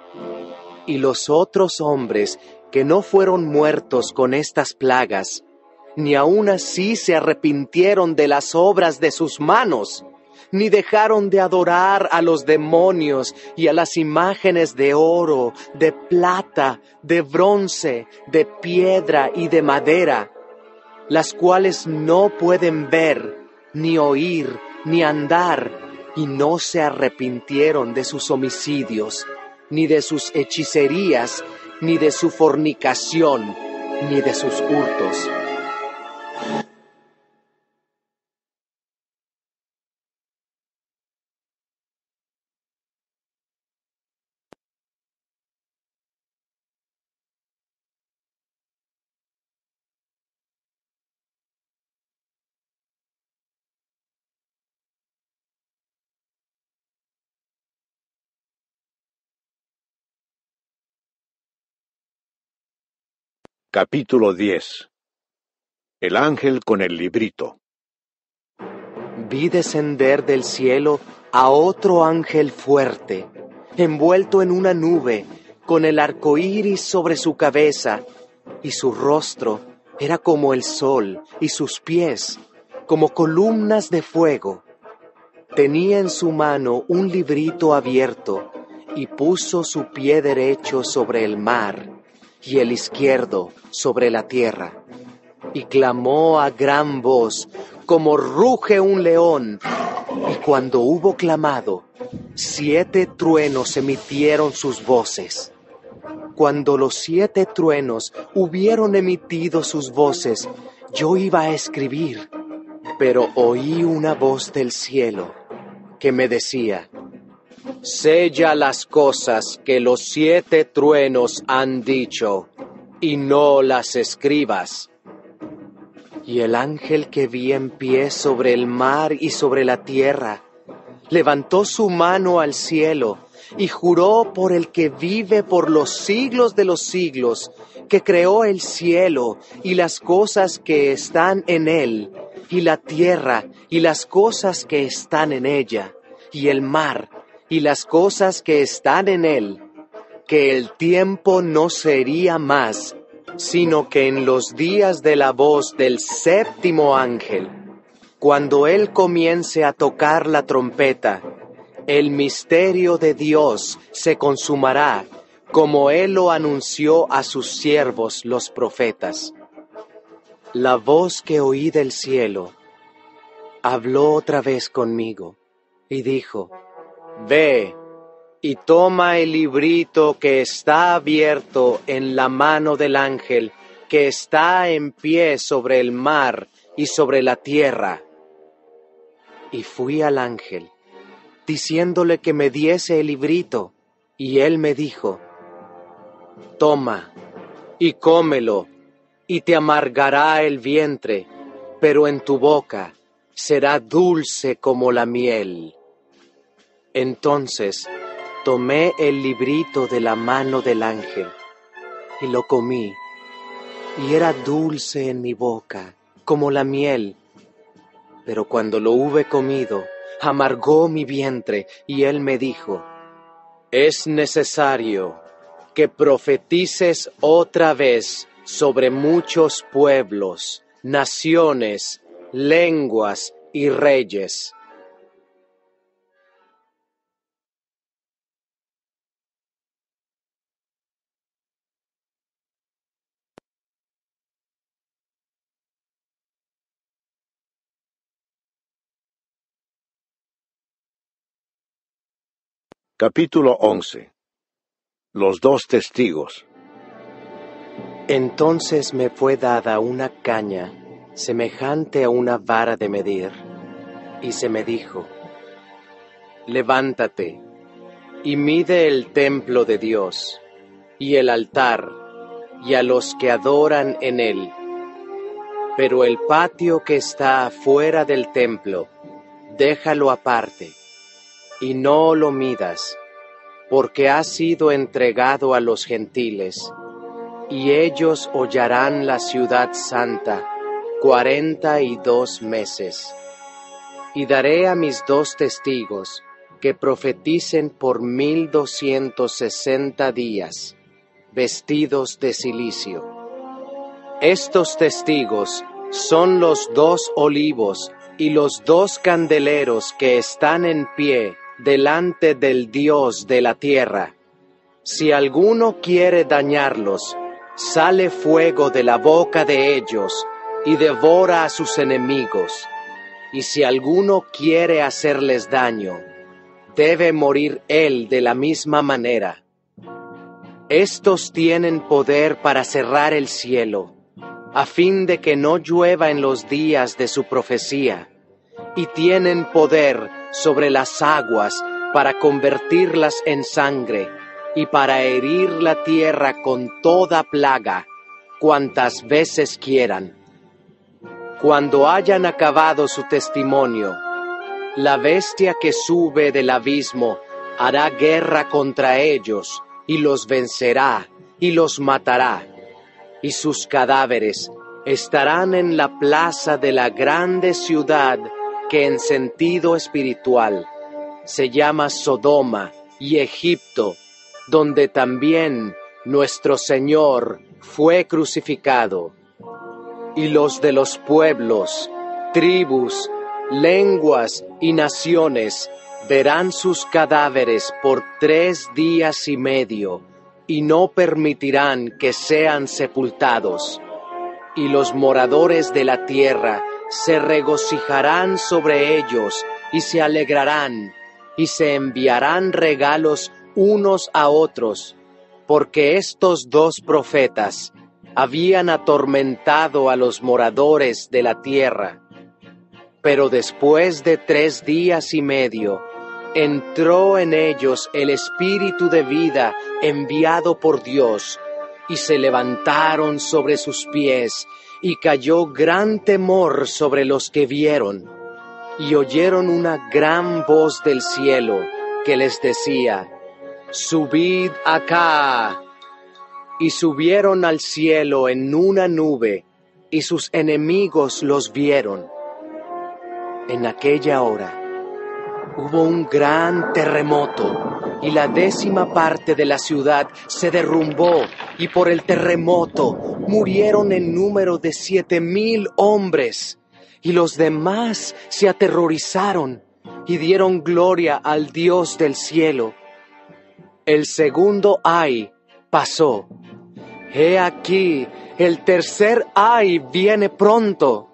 Y los otros hombres que no fueron muertos con estas plagas, ni aun así se arrepintieron de las obras de sus manos, ni dejaron de adorar a los demonios y a las imágenes de oro, de plata, de bronce, de piedra y de madera, las cuales no pueden ver, ni oír, ni andar, y no se arrepintieron de sus homicidios, ni de sus hechicerías, ni de su fornicación, ni de sus hurtos. Capítulo 10. El ángel con el librito. Vi descender del cielo a otro ángel fuerte, envuelto en una nube, con el arco iris sobre su cabeza, y su rostro era como el sol, y sus pies como columnas de fuego. Tenía en su mano un librito abierto, y puso su pie derecho sobre el mar, y el izquierdo sobre la tierra. Y clamó a gran voz, como ruge un león. Y cuando hubo clamado, 7 truenos emitieron sus voces. Cuando los 7 truenos hubieron emitido sus voces, yo iba a escribir, pero oí una voz del cielo que me decía: sella las cosas que los 7 truenos han dicho, y no las escribas. Y el ángel que vi en pie sobre el mar y sobre la tierra, levantó su mano al cielo y juró por el que vive por los siglos de los siglos, que creó el cielo y las cosas que están en él, y la tierra y las cosas que están en ella, y el mar y las cosas que están en él, que el tiempo no sería más, sino que en los días de la voz del séptimo ángel, cuando él comience a tocar la trompeta, el misterio de Dios se consumará, como él lo anunció a sus siervos los profetas. La voz que oí del cielo habló otra vez conmigo y dijo: Ve y toma el librito que está abierto en la mano del ángel que está en pie sobre el mar y sobre la tierra. Y fui al ángel, diciéndole que me diese el librito, y él me dijo: Toma y cómelo, y te amargará el vientre, pero en tu boca será dulce como la miel. Entonces tomé el librito de la mano del ángel, y lo comí, y era dulce en mi boca, como la miel. Pero cuando lo hube comido, amargó mi vientre, y él me dijo: Es necesario que profetices otra vez sobre muchos pueblos, naciones, lenguas y reyes. Capítulo 11. Los dos testigos. Entonces me fue dada una caña semejante a una vara de medir, y se me dijo: Levántate y mide el templo de Dios, y el altar, y a los que adoran en él. Pero el patio que está afuera del templo, déjalo aparte, y no lo midas, porque ha sido entregado a los gentiles, y ellos hollarán la ciudad santa 42 meses. Y daré a mis dos testigos que profeticen por 1260 días, vestidos de cilicio. Estos testigos son los dos olivos y los dos candeleros que están en pie delante del Dios de la tierra. Si alguno quiere dañarlos, sale fuego de la boca de ellos y devora a sus enemigos. Y si alguno quiere hacerles daño, debe morir él de la misma manera. Estos tienen poder para cerrar el cielo, a fin de que no llueva en los días de su profecía, y tienen poder sobre las aguas para convertirlas en sangre, y para herir la tierra con toda plaga, cuantas veces quieran. Cuando hayan acabado su testimonio, la bestia que sube del abismo hará guerra contra ellos, y los vencerá, y los matará, y sus cadáveres estarán en la plaza de la grande ciudad que en sentido espiritual se llama Sodoma y Egipto, donde también nuestro Señor fue crucificado. Y los de los pueblos, tribus, lenguas y naciones verán sus cadáveres por 3 días y medio, y no permitirán que sean sepultados. Y los moradores de la tierra se regocijarán sobre ellos, y se alegrarán, y se enviarán regalos unos a otros, porque estos dos profetas habían atormentado a los moradores de la tierra. Pero después de 3 días y medio, entró en ellos el espíritu de vida enviado por Dios, y se levantaron sobre sus pies, y cayó gran temor sobre los que vieron, y oyeron una gran voz del cielo que les decía: Subid acá. Y subieron al cielo en una nube, y sus enemigos los vieron, En aquella hora hubo un gran terremoto y la 10ª parte de la ciudad se derrumbó, y por el terremoto murieron en número de 7,000 hombres, y los demás se aterrorizaron y dieron gloria al Dios del cielo. El segundo ay pasó. He aquí, el tercer ay viene pronto.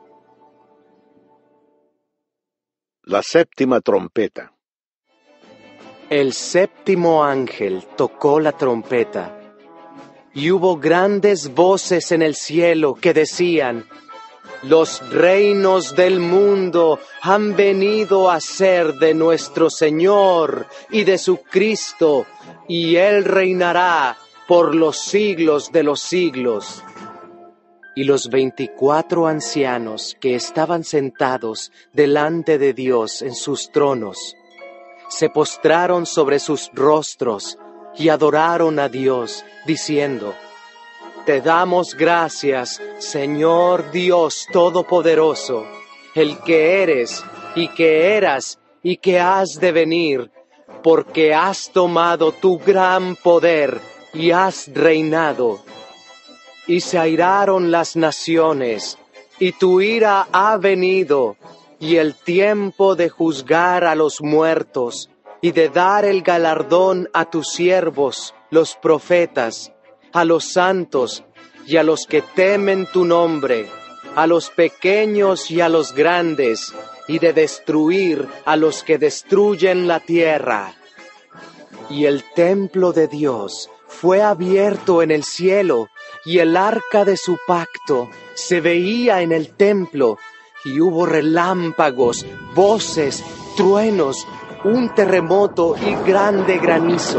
La séptima trompeta. El séptimo ángel tocó la trompeta, y hubo grandes voces en el cielo que decían: los reinos del mundo han venido a ser de nuestro Señor y de su Cristo, y Él reinará por los siglos de los siglos. Y los 24 ancianos que estaban sentados delante de Dios en sus tronos, se postraron sobre sus rostros y adoraron a Dios, diciendo: Te damos gracias, Señor Dios Todopoderoso, el que eres y que eras y que has de venir, porque has tomado tu gran poder y has reinado. Y se airaron las naciones, y tu ira ha venido, y el tiempo de juzgar a los muertos, y de dar el galardón a tus siervos, los profetas, a los santos y a los que temen tu nombre, a los pequeños y a los grandes, y de destruir a los que destruyen la tierra. Y el templo de Dios fue abierto en el cielo, y el arca de su pacto se veía en el templo, y hubo relámpagos, voces, truenos, un terremoto y grande granizo.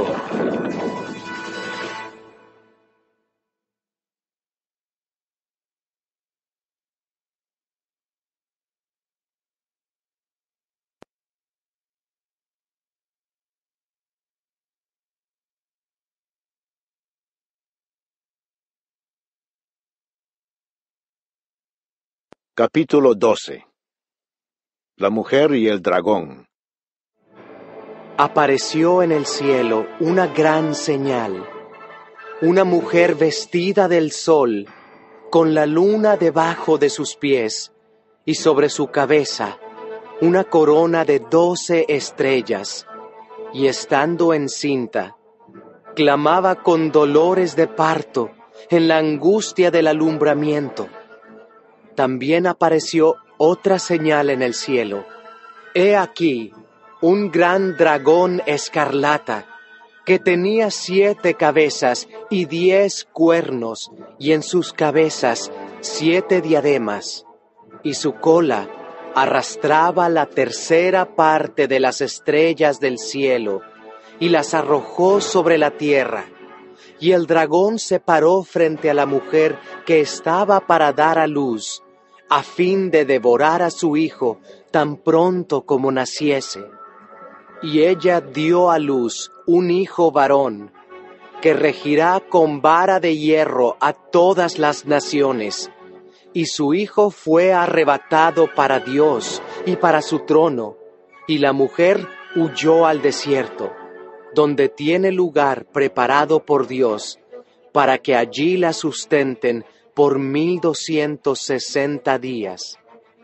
Capítulo 12. La mujer y el dragón. Apareció en el cielo una gran señal, una mujer vestida del sol, con la luna debajo de sus pies, y sobre su cabeza una corona de 12 estrellas, y estando encinta, clamaba con dolores de parto en la angustia del alumbramiento. También apareció otra señal en el cielo. He aquí un gran dragón escarlata, que tenía 7 cabezas y 10 cuernos, y en sus cabezas 7 diademas, y su cola arrastraba la tercera parte de las estrellas del cielo, y las arrojó sobre la tierra. Y el dragón se paró frente a la mujer que estaba para dar a luz, a fin de devorar a su hijo tan pronto como naciese. Y ella dio a luz un hijo varón, que regirá con vara de hierro a todas las naciones. Y su hijo fue arrebatado para Dios y para su trono, y la mujer huyó al desierto, donde tiene lugar preparado por Dios, para que allí la sustenten por 1260 días.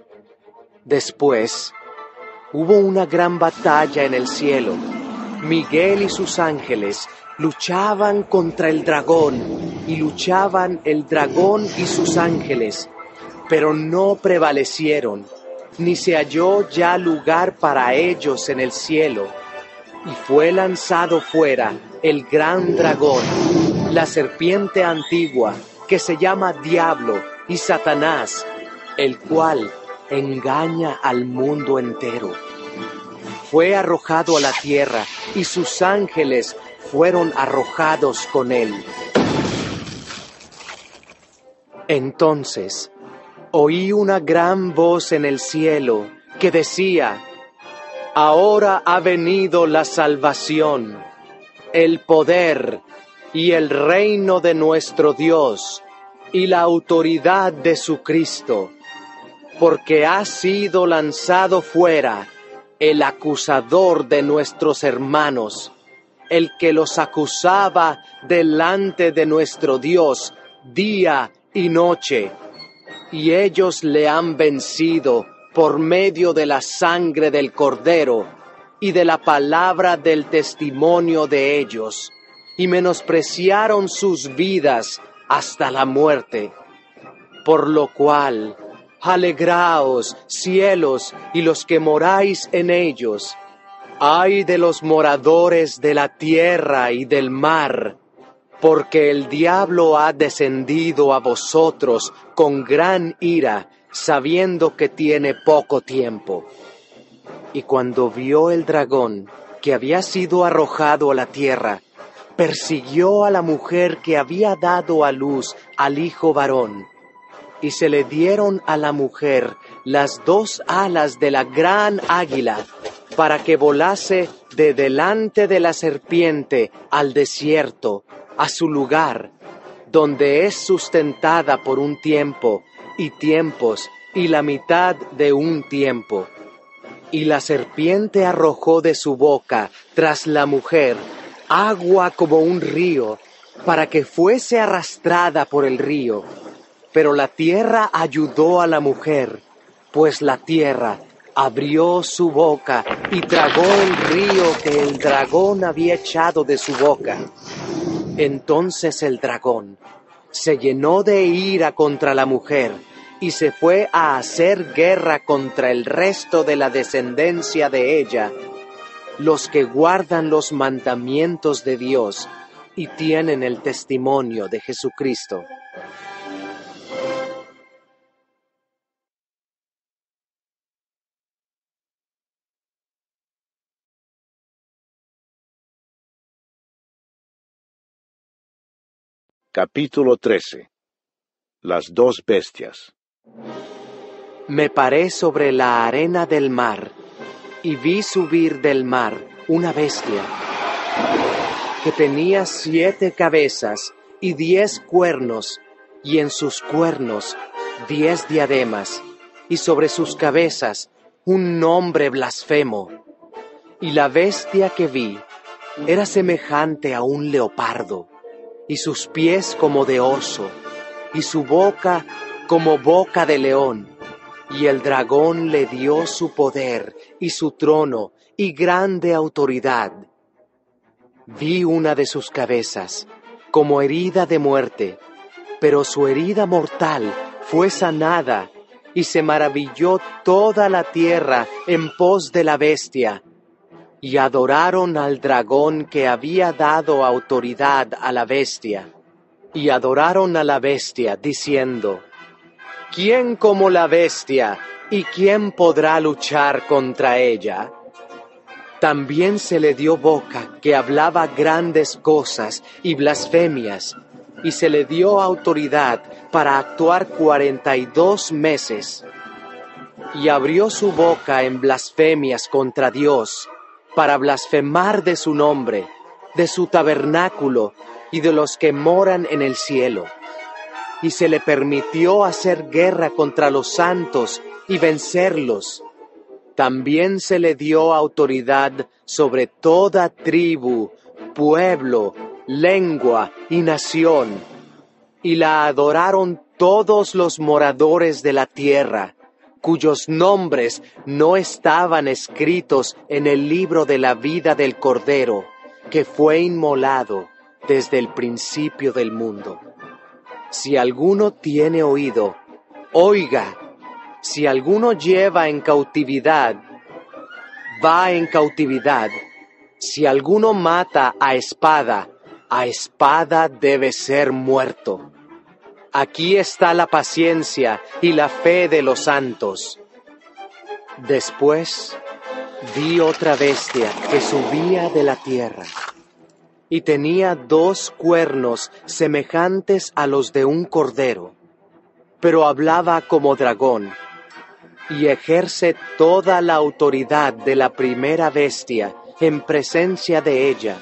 Después hubo una gran batalla en el cielo. Miguel y sus ángeles luchaban contra el dragón, y luchaban el dragón y sus ángeles, pero no prevalecieron, ni se halló ya lugar para ellos en el cielo. Y fue lanzado fuera el gran dragón, la serpiente antigua, que se llama Diablo y Satanás, el cual engaña al mundo entero. Fue arrojado a la tierra, y sus ángeles fueron arrojados con él. Entonces oí una gran voz en el cielo que decía: Ahora ha venido la salvación, el poder y el reino de nuestro Dios, y la autoridad de su Cristo, porque ha sido lanzado fuera el acusador de nuestros hermanos, el que los acusaba delante de nuestro Dios día y noche, y ellos le han vencido por medio de la sangre del Cordero y de la palabra del testimonio de ellos, y menospreciaron sus vidas hasta la muerte. Por lo cual, alegraos, cielos, y los que moráis en ellos. Ay de los moradores de la tierra y del mar, porque el diablo ha descendido a vosotros con gran ira, sabiendo que tiene poco tiempo. Y cuando vio el dragón que había sido arrojado a la tierra, persiguió a la mujer que había dado a luz al hijo varón, y se le dieron a la mujer las 2 alas de la gran águila, para que volase de delante de la serpiente al desierto, a su lugar, donde es sustentada por un tiempo, y tiempos, y la mitad de un tiempo. Y la serpiente arrojó de su boca tras la mujer agua como un río, para que fuese arrastrada por el río. Pero la tierra ayudó a la mujer, pues la tierra abrió su boca y tragó el río que el dragón había echado de su boca. Entonces el dragón se llenó de ira contra la mujer y se fue a hacer guerra contra el resto de la descendencia de ella, los que guardan los mandamientos de Dios y tienen el testimonio de Jesucristo. Capítulo 13. Las 2 bestias. Me paré sobre la arena del mar y vi subir del mar una bestia que tenía 7 cabezas y 10 cuernos, y en sus cuernos 10 diademas, y sobre sus cabezas un nombre blasfemo. Y la bestia que vi era semejante a un leopardo, y sus pies como de oso, y su boca como boca de león. Y el dragón le dio su poder y su trono y grande autoridad. Vi una de sus cabezas como herida de muerte, pero su herida mortal fue sanada, y se maravilló toda la tierra en pos de la bestia, y adoraron al dragón que había dado autoridad a la bestia, y adoraron a la bestia, diciendo: ¿Quién como la bestia, y quién podrá luchar contra ella? También se le dio boca que hablaba grandes cosas y blasfemias, y se le dio autoridad para actuar 42 meses. Y abrió su boca en blasfemias contra Dios, para blasfemar de su nombre, de su tabernáculo y de los que moran en el cielo. Y se le permitió hacer guerra contra los santos y vencerlos. También se le dio autoridad sobre toda tribu, pueblo, lengua y nación. Y la adoraron todos los moradores de la tierra, cuyos nombres no estaban escritos en el libro de la vida del Cordero, que fue inmolado desde el principio del mundo. Si alguno tiene oído, oiga. Si alguno lleva en cautividad, va en cautividad. Si alguno mata a espada debe ser muerto. Aquí está la paciencia y la fe de los santos. Después vi otra bestia que subía de la tierra, y tenía 2 cuernos semejantes a los de un cordero, pero hablaba como dragón, y ejerce toda la autoridad de la primera bestia en presencia de ella,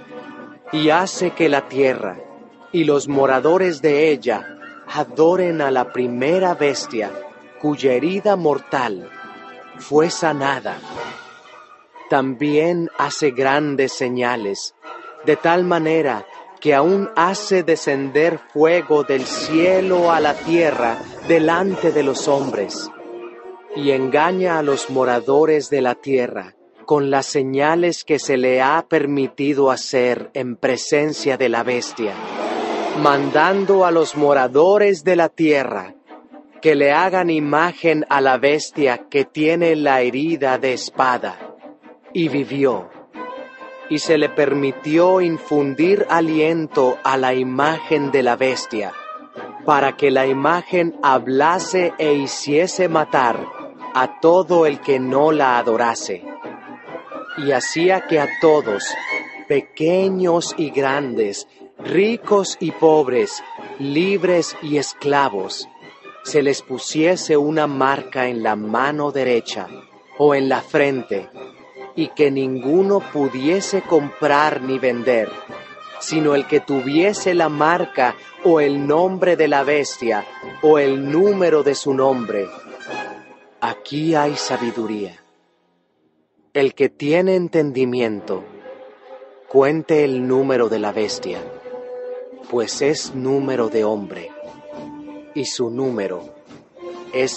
y hace que la tierra y los moradores de ella adoren a la primera bestia, cuya herida mortal fue sanada. También hace grandes señales, de tal manera que aún hace descender fuego del cielo a la tierra delante de los hombres, y engaña a los moradores de la tierra con las señales que se le ha permitido hacer en presencia de la bestia, mandando a los moradores de la tierra que le hagan imagen a la bestia que tiene la herida de espada. Y vivió, y se le permitió infundir aliento a la imagen de la bestia, para que la imagen hablase e hiciese matar a todo el que no la adorase. Y hacía que a todos, pequeños y grandes, ricos y pobres, libres y esclavos, se les pusiese una marca en la mano derecha o en la frente, y que ninguno pudiese comprar ni vender, sino el que tuviese la marca o el nombre de la bestia o el número de su nombre. Aquí hay sabiduría. El que tiene entendimiento, cuente el número de la bestia, pues es número de hombre, y su número es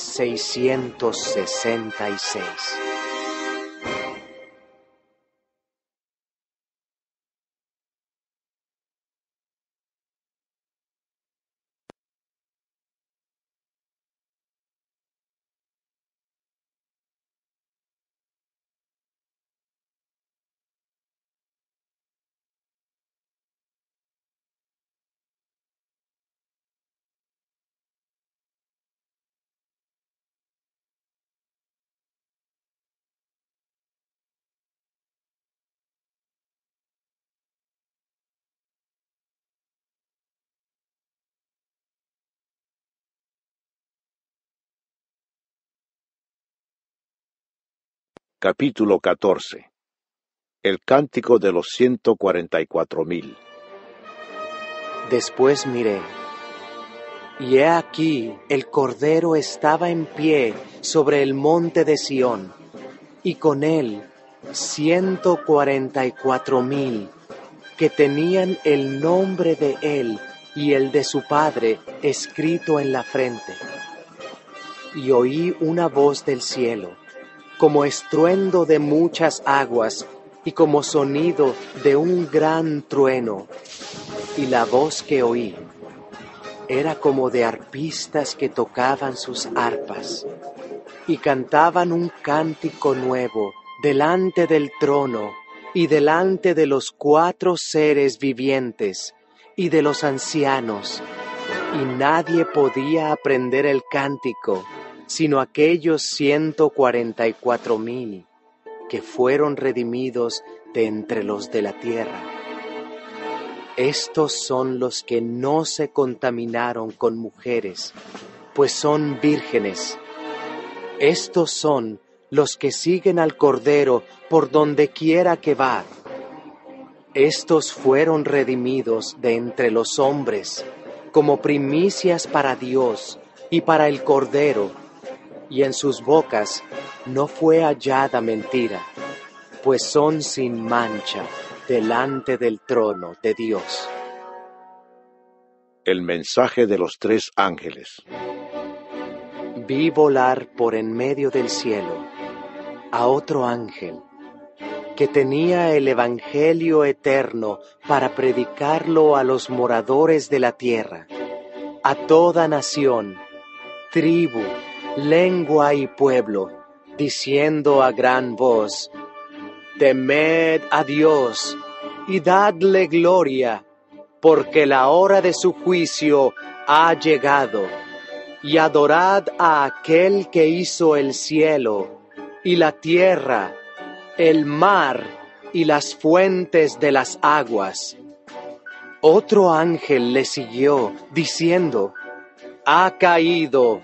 666. Capítulo 14. El cántico de los 144,000. Después miré, y he aquí el Cordero estaba en pie sobre el monte de Sión, y con él 144,000, que tenían el nombre de él y el de su Padre escrito en la frente. Y oí una voz del cielo, como estruendo de muchas aguas, y como sonido de un gran trueno. Y la voz que oí era como de arpistas que tocaban sus arpas, y cantaban un cántico nuevo delante del trono, y delante de los 4 seres vivientes, y de los ancianos, y nadie podía aprender el cántico, sino aquellos 144,000 que fueron redimidos de entre los de la tierra. Estos son los que no se contaminaron con mujeres, pues son vírgenes. Estos son los que siguen al Cordero por donde quiera que va. Estos fueron redimidos de entre los hombres, como primicias para Dios y para el Cordero, y en sus bocas no fue hallada mentira, pues son sin mancha delante del trono de Dios. El mensaje de los 3 ángeles. Vi volar por en medio del cielo a otro ángel, que tenía el Evangelio eterno para predicarlo a los moradores de la tierra, a toda nación, tribu, lengua y pueblo, diciendo a gran voz: Temed a Dios y dadle gloria, porque la hora de su juicio ha llegado, y adorad a aquel que hizo el cielo y la tierra, el mar y las fuentes de las aguas. Otro ángel le siguió, diciendo: Ha caído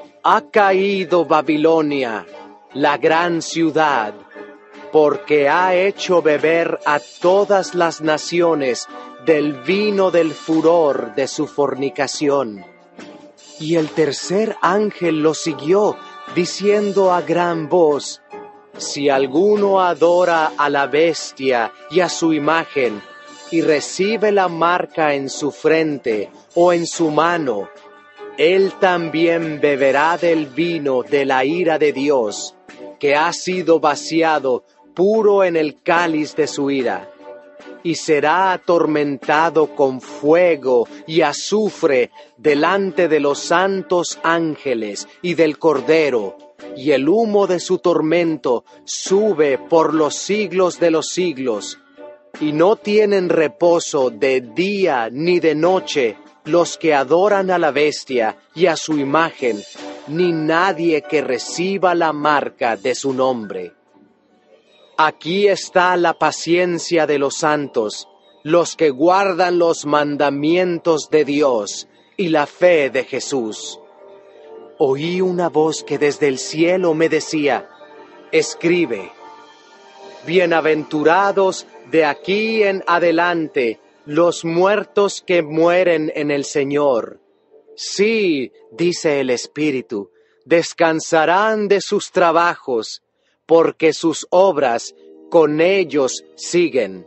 Babilonia, la gran ciudad, porque ha hecho beber a todas las naciones del vino del furor de su fornicación. Y el tercer ángel lo siguió, diciendo a gran voz: si alguno adora a la bestia y a su imagen, y recibe la marca en su frente o en su mano, él también beberá del vino de la ira de Dios, que ha sido vaciado puro en el cáliz de su ira, y será atormentado con fuego y azufre delante de los santos ángeles y del Cordero, y el humo de su tormento sube por los siglos de los siglos, y no tienen reposo de día ni de noche los que adoran a la bestia y a su imagen, ni nadie que reciba la marca de su nombre. Aquí está la paciencia de los santos, los que guardan los mandamientos de Dios y la fe de Jesús. Oí una voz que desde el cielo me decía: escribe, bienaventurados de aquí en adelante los muertos que mueren en el Señor. Sí, dice el Espíritu, descansarán de sus trabajos, porque sus obras con ellos siguen.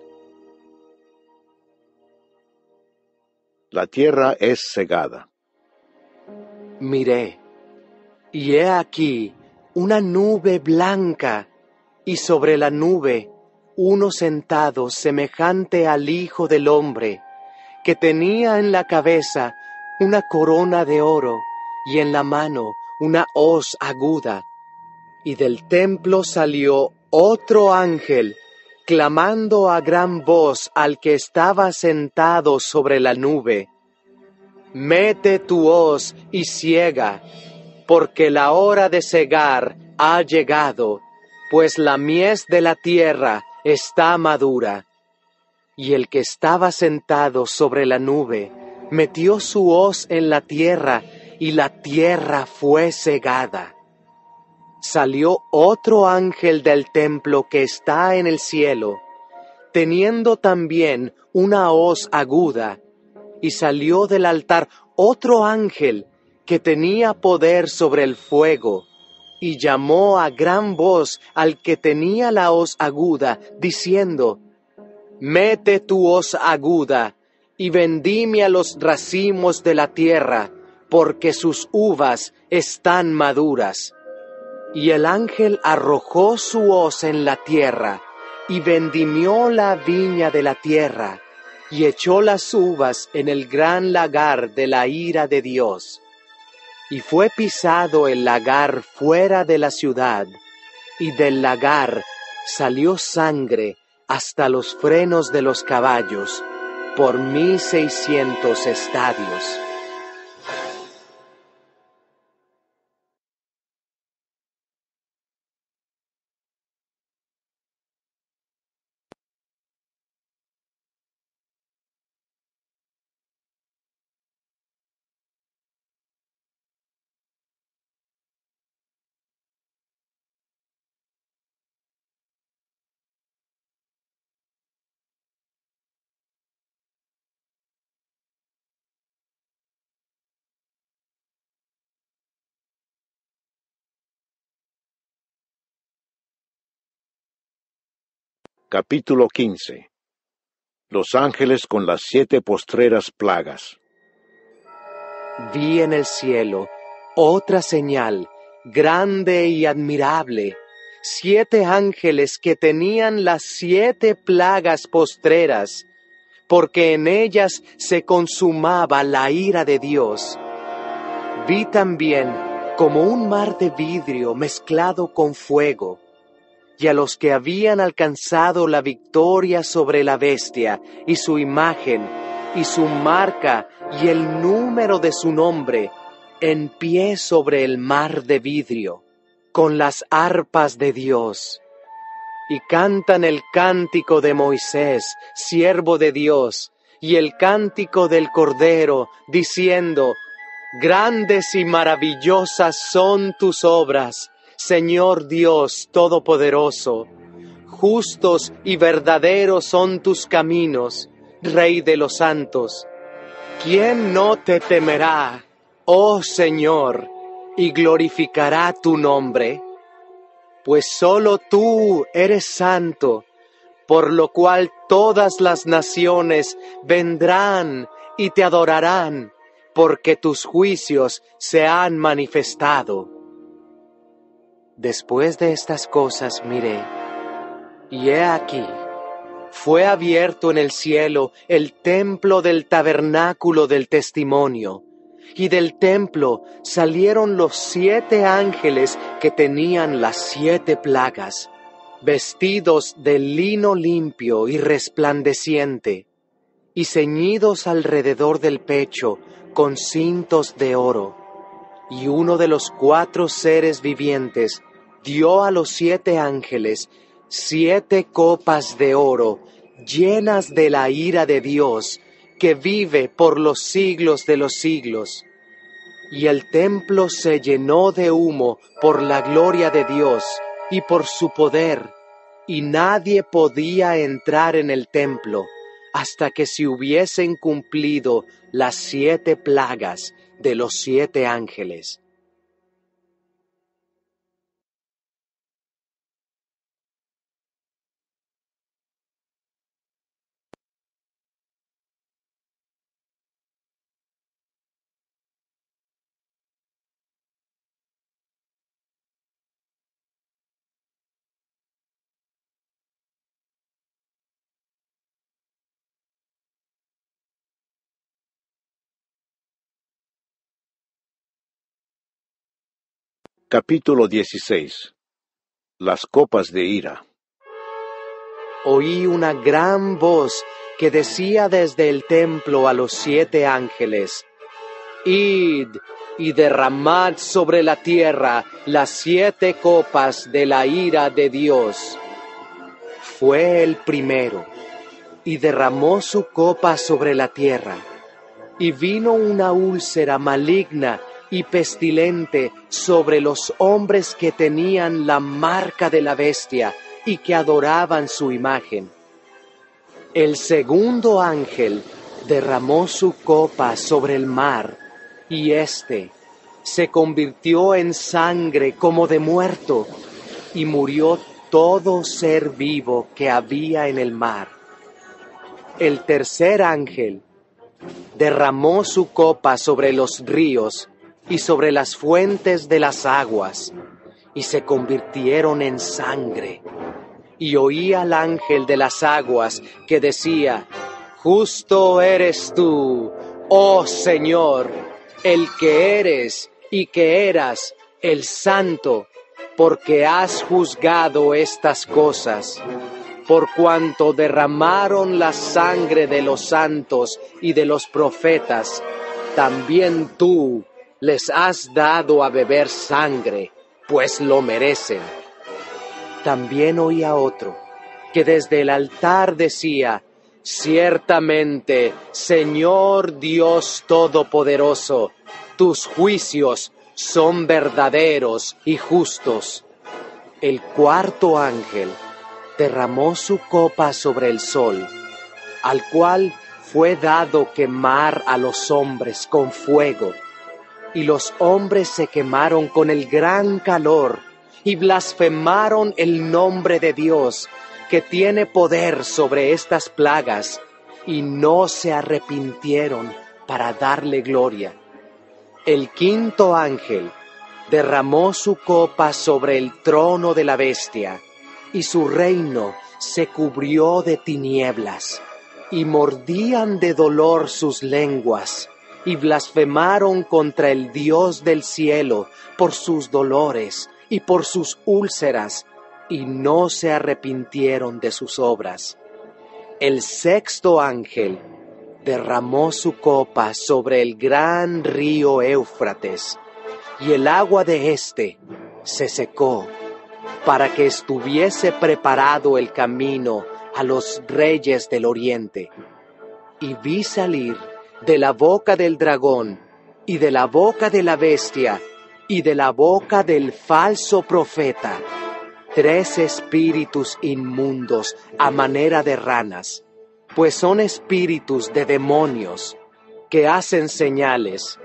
La tierra es cegada. Miré, y he aquí una nube blanca, y sobre la nube uno sentado semejante al Hijo del Hombre, que tenía en la cabeza una corona de oro y en la mano una hoz aguda. Y del templo salió otro ángel, clamando a gran voz al que estaba sentado sobre la nube: mete tu hoz y ciega, porque la hora de cegar ha llegado, pues la mies de la tierra está madura. Y el que estaba sentado sobre la nube metió su hoz en la tierra, y la tierra fue cegada. Salió otro ángel del templo que está en el cielo, teniendo también una hoz aguda, y salió del altar otro ángel que tenía poder sobre el fuego, y llamó a gran voz al que tenía la hoz aguda, diciendo: mete tu hoz aguda, y vendimia los racimos de la tierra, porque sus uvas están maduras. Y el ángel arrojó su hoz en la tierra, y vendimió la viña de la tierra, y echó las uvas en el gran lagar de la ira de Dios. Y fue pisado el lagar fuera de la ciudad, y del lagar salió sangre hasta los frenos de los caballos, por 1,600 estadios. Capítulo 15. Los ángeles con las 7 postreras plagas. Vi en el cielo otra señal, grande y admirable: 7 ángeles que tenían las 7 plagas postreras, porque en ellas se consumaba la ira de Dios. Vi también como un mar de vidrio mezclado con fuego, y a los que habían alcanzado la victoria sobre la bestia y su imagen y su marca y el número de su nombre, en pie sobre el mar de vidrio, con las arpas de Dios, y cantan el cántico de Moisés, siervo de Dios, y el cántico del Cordero, diciendo: grandes y maravillosas son tus obras, Señor Dios Todopoderoso. Justos y verdaderos son tus caminos, Rey de los santos. ¿Quién no te temerá, oh Señor, y glorificará tu nombre, pues solo tú eres santo, por lo cual todas las naciones vendrán y te adorarán, porque tus juicios se han manifestado. Después de estas cosas miré, y he aquí, fue abierto en el cielo el templo del tabernáculo del testimonio, y del templo salieron los 7 ángeles que tenían las 7 plagas, vestidos de lino limpio y resplandeciente, y ceñidos alrededor del pecho con cintos de oro. Y uno de los 4 seres vivientes dio a los 7 ángeles 7 copas de oro, llenas de la ira de Dios, que vive por los siglos de los siglos. Y el templo se llenó de humo por la gloria de Dios y por su poder, y nadie podía entrar en el templo hasta que se hubiesen cumplido las 7 plagas de los 7 ángeles. Capítulo 16. Las copas de ira. Oí una gran voz que decía desde el templo a los 7 ángeles: Id y derramad sobre la tierra las 7 copas de la ira de Dios. Fue el primero, y derramó su copa sobre la tierra, y vino una úlcera maligna y pestilente sobre los hombres que tenían la marca de la bestia y que adoraban su imagen. El segundo ángel derramó su copa sobre el mar, y éste se convirtió en sangre como de muerto, y murió todo ser vivo que había en el mar. El tercer ángel derramó su copa sobre los ríos y sobre las fuentes de las aguas, y se convirtieron en sangre. Y oí al ángel de las aguas que decía: Justo eres tú, oh Señor, el que eres y que eras, el Santo, porque has juzgado estas cosas. Por cuanto derramaron la sangre de los santos y de los profetas, también tú les has dado a beber sangre, pues lo merecen. También oí a otro, que desde el altar decía: Ciertamente, Señor Dios Todopoderoso, tus juicios son verdaderos y justos. El cuarto ángel derramó su copa sobre el sol, al cual fue dado quemar a los hombres con fuego, y los hombres se quemaron con el gran calor, y blasfemaron el nombre de Dios, que tiene poder sobre estas plagas, y no se arrepintieron para darle gloria. El quinto ángel derramó su copa sobre el trono de la bestia, y su reino se cubrió de tinieblas, y mordían de dolor sus lenguas, y blasfemaron contra el Dios del cielo por sus dolores y por sus úlceras, y no se arrepintieron de sus obras. El sexto ángel derramó su copa sobre el gran río Éufrates, y el agua de éste se secó, para que estuviese preparado el camino a los reyes del oriente. Y vi salir de la boca del dragón, y de la boca de la bestia, y de la boca del falso profeta, 3 espíritus inmundos a manera de ranas, pues son espíritus de demonios, que hacen señales,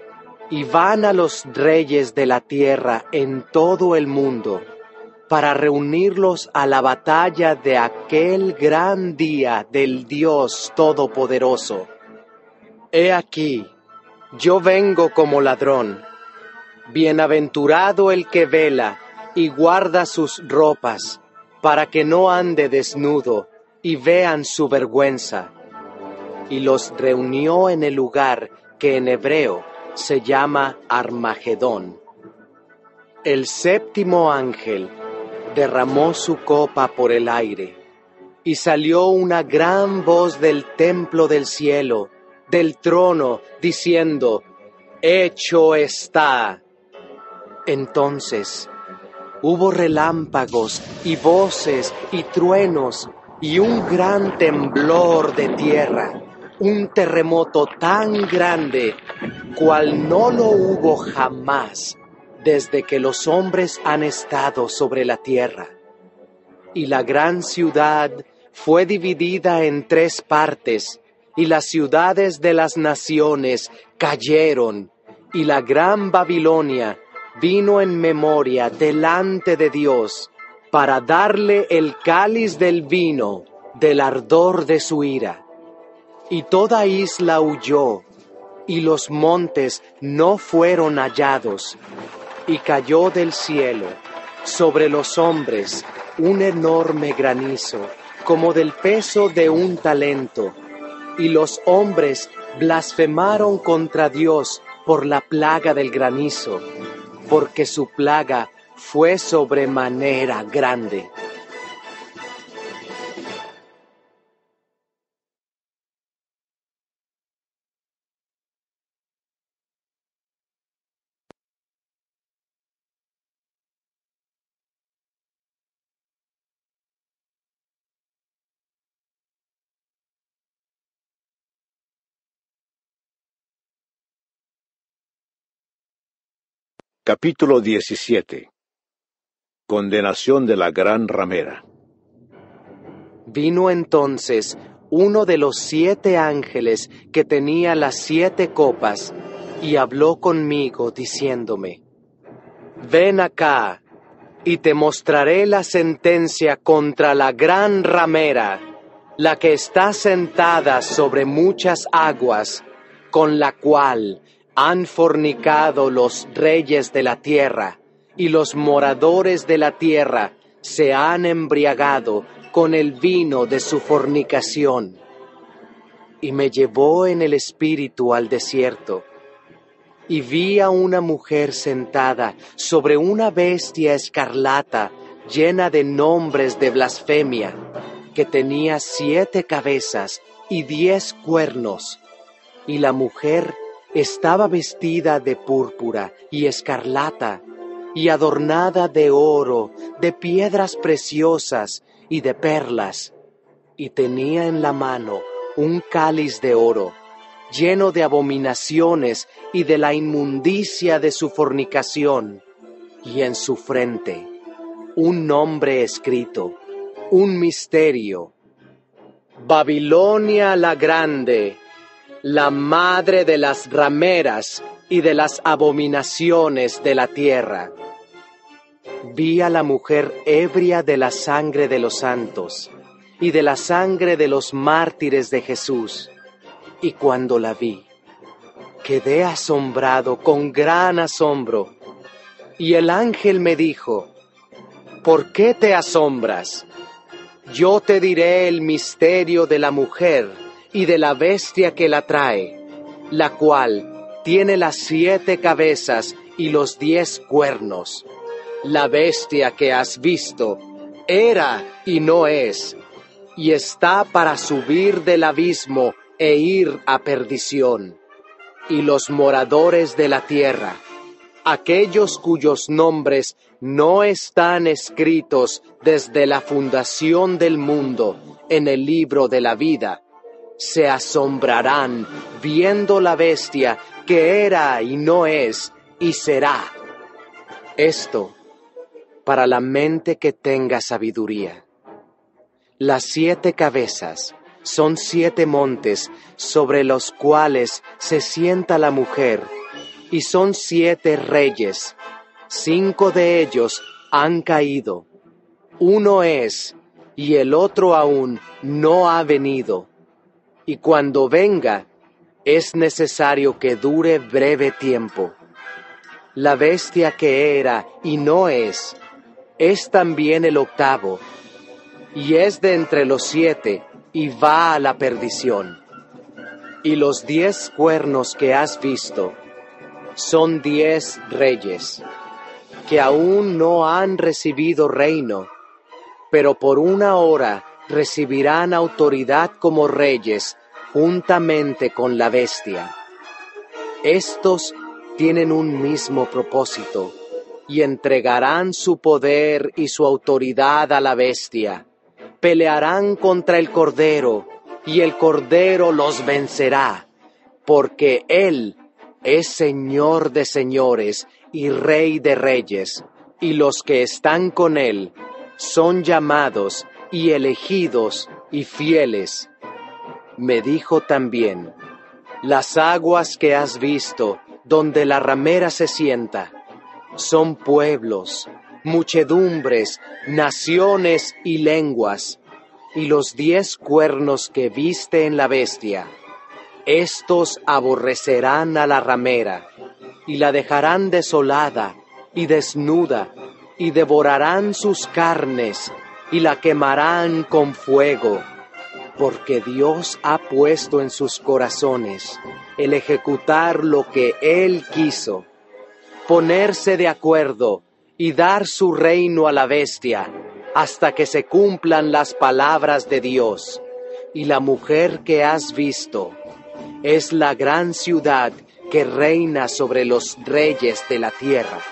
y van a los reyes de la tierra en todo el mundo, para reunirlos a la batalla de aquel gran día del Dios Todopoderoso. He aquí, yo vengo como ladrón. Bienaventurado el que vela y guarda sus ropas, para que no ande desnudo y vean su vergüenza. Y los reunió en el lugar que en hebreo se llama Armagedón. El séptimo ángel derramó su copa por el aire, y salió una gran voz del templo del cielo, del trono, diciendo: «Hecho está». Entonces hubo relámpagos y voces y truenos y un gran temblor de tierra, un terremoto tan grande, cual no lo hubo jamás desde que los hombres han estado sobre la tierra. Y la gran ciudad fue dividida en 3 partes, y las ciudades de las naciones cayeron, y la gran Babilonia vino en memoria delante de Dios, para darle el cáliz del vino del ardor de su ira. Y toda isla huyó, y los montes no fueron hallados, y cayó del cielo sobre los hombres un enorme granizo, como del peso de un talento, y los hombres blasfemaron contra Dios por la plaga del granizo, porque su plaga fue sobremanera grande. Capítulo 17. Condenación de la gran ramera. Vino entonces uno de los 7 ángeles que tenía las 7 copas, y habló conmigo diciéndome: «Ven acá, y te mostraré la sentencia contra la gran ramera, la que está sentada sobre muchas aguas, con la cual han fornicado los reyes de la tierra, y los moradores de la tierra se han embriagado con el vino de su fornicación». Y me llevó en el espíritu al desierto, y vi a una mujer sentada sobre una bestia escarlata llena de nombres de blasfemia, que tenía 7 cabezas y 10 cuernos, y la mujer estaba vestida de púrpura y escarlata, y adornada de oro, de piedras preciosas y de perlas, y tenía en la mano un cáliz de oro, lleno de abominaciones y de la inmundicia de su fornicación, y en su frente un nombre escrito, un misterio: Babilonia la Grande, la madre de las rameras y de las abominaciones de la tierra. Vi a la mujer ebria de la sangre de los santos y de la sangre de los mártires de Jesús, y cuando la vi, quedé asombrado con gran asombro. Y el ángel me dijo: «¿Por qué te asombras? Yo te diré el misterio de la mujer y de la bestia que la trae, la cual tiene las 7 cabezas y los 10 cuernos. La bestia que has visto era y no es, y está para subir del abismo e ir a perdición. Y los moradores de la tierra, aquellos cuyos nombres no están escritos desde la fundación del mundo en el libro de la vida, se asombrarán viendo la bestia que era y no es y será. Esto para la mente que tenga sabiduría. Las 7 cabezas son 7 montes sobre los cuales se sienta la mujer, y son 7 reyes. 5 de ellos han caído. Uno es, y el otro aún no ha venido. Y cuando venga, es necesario que dure breve tiempo. La bestia que era y no es también el octavo, y es de entre los 7, y va a la perdición. Y los 10 cuernos que has visto son 10 reyes, que aún no han recibido reino, pero por una hora recibirán autoridad como reyes juntamente con la bestia. Estos tienen un mismo propósito, y entregarán su poder y su autoridad a la bestia. Pelearán contra el Cordero, y el Cordero los vencerá, porque Él es Señor de señores y Rey de reyes, y los que están con Él son llamados y elegidos y fieles. Me dijo también: las aguas que has visto, donde la ramera se sienta, son pueblos, muchedumbres, naciones y lenguas. Y los 10 cuernos que viste en la bestia, estos aborrecerán a la ramera, y la dejarán desolada y desnuda, y devorarán sus carnes, y la quemarán con fuego, porque Dios ha puesto en sus corazones el ejecutar lo que Él quiso, ponerse de acuerdo y dar su reino a la bestia, hasta que se cumplan las palabras de Dios. Y la mujer que has visto es la gran ciudad que reina sobre los reyes de la tierra.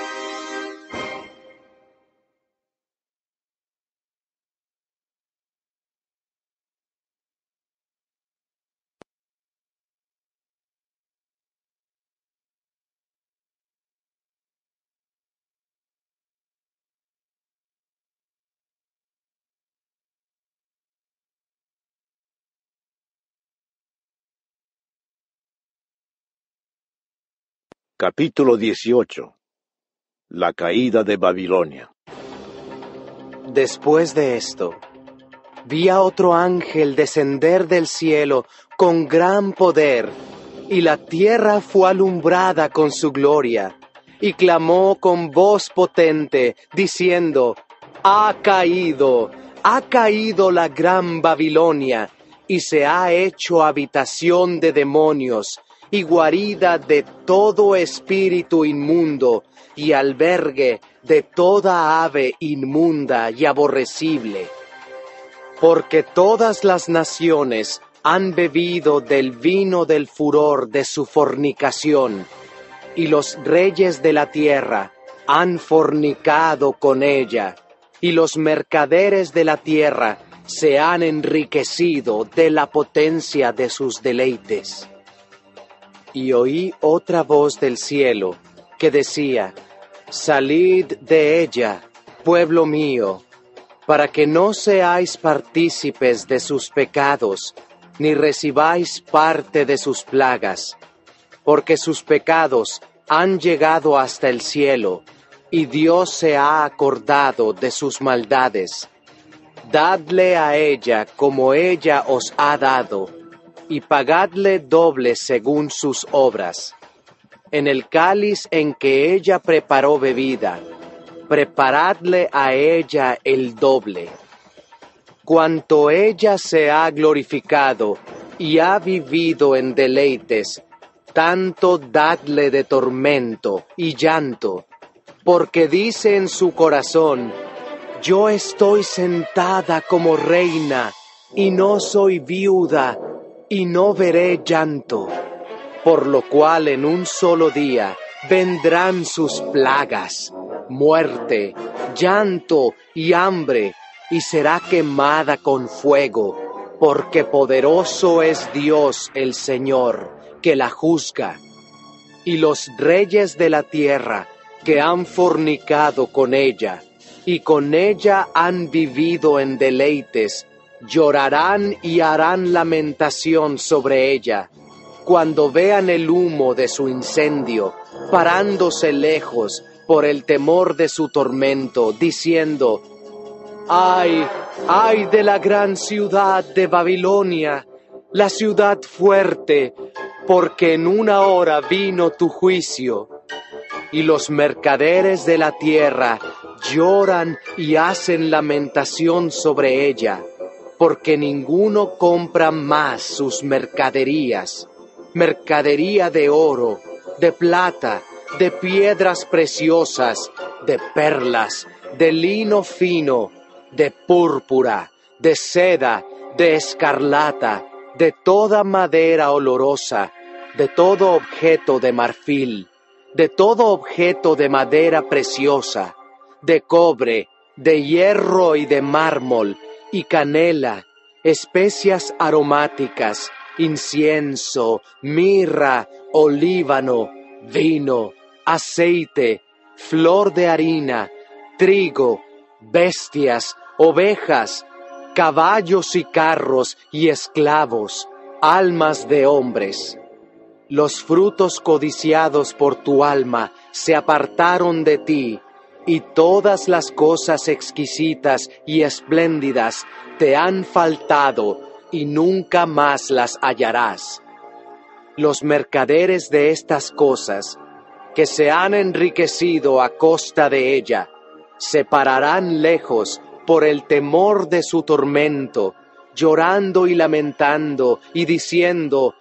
Capítulo 18. La caída de Babilonia. Después de esto, vi a otro ángel descender del cielo con gran poder, y la tierra fue alumbrada con su gloria, y clamó con voz potente, diciendo: ha caído la gran Babilonia, y se ha hecho habitación de demonios, y guarida de todo espíritu inmundo, y albergue de toda ave inmunda y aborrecible. Porque todas las naciones han bebido del vino del furor de su fornicación, y los reyes de la tierra han fornicado con ella, y los mercaderes de la tierra se han enriquecido de la potencia de sus deleites. Y oí otra voz del cielo que decía: salid de ella, pueblo mío, para que no seáis partícipes de sus pecados, ni recibáis parte de sus plagas, porque sus pecados han llegado hasta el cielo, y Dios se ha acordado de sus maldades. Dadle a ella como ella os ha dado, y pagadle doble según sus obras. En el cáliz en que ella preparó bebida, preparadle a ella el doble. Cuanto ella se ha glorificado y ha vivido en deleites, tanto dadle de tormento y llanto, porque dice en su corazón: yo estoy sentada como reina, y no soy viuda, y no veré llanto. Por lo cual en un solo día vendrán sus plagas, muerte, llanto y hambre, y será quemada con fuego, porque poderoso es Dios el Señor, que la juzga. Y los reyes de la tierra que han fornicado con ella, y con ella han vivido en deleites, llorarán y harán lamentación sobre ella, cuando vean el humo de su incendio, parándose lejos por el temor de su tormento, diciendo: ¡Ay, ay de la gran ciudad de Babilonia, la ciudad fuerte, porque en una hora vino tu juicio! Y los mercaderes de la tierra lloran y hacen lamentación sobre ella, porque ninguno compra más sus mercaderías, mercadería de oro, de plata, de piedras preciosas, de perlas, de lino fino, de púrpura, de seda, de escarlata, de toda madera olorosa, de todo objeto de marfil, de todo objeto de madera preciosa, de cobre, de hierro y de mármol, y canela, especias aromáticas, incienso, mirra, olíbano, vino, aceite, flor de harina, trigo, bestias, ovejas, caballos y carros y esclavos, almas de hombres. Los frutos codiciados por tu alma se apartaron de ti, y todas las cosas exquisitas y espléndidas te han faltado, y nunca más las hallarás. Los mercaderes de estas cosas, que se han enriquecido a costa de ella, se pararán lejos por el temor de su tormento, llorando y lamentando y diciendo: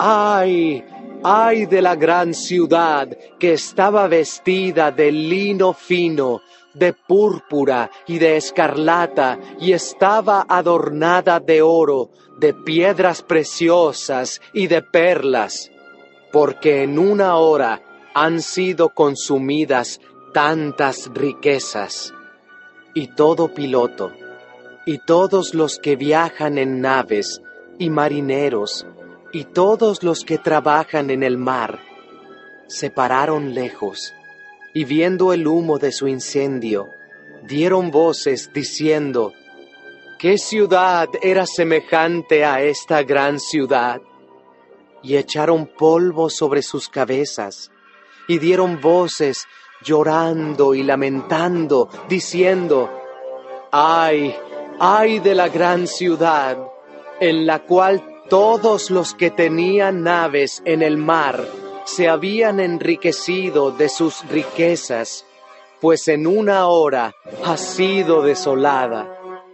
¡Ay, ay de la gran ciudad que estaba vestida de lino fino, de púrpura y de escarlata, y estaba adornada de oro, de piedras preciosas y de perlas! Porque en una hora han sido consumidas tantas riquezas. Y todo piloto, y todos los que viajan en naves, y marineros, y todos los que trabajan en el mar, se pararon lejos, y viendo el humo de su incendio, dieron voces diciendo: ¿qué ciudad era semejante a esta gran ciudad? Y echaron polvo sobre sus cabezas, y dieron voces llorando y lamentando, diciendo: ¡ay, ay de la gran ciudad, en la cual todos los que tenían naves en el mar se habían enriquecido de sus riquezas, pues en una hora ha sido desolada!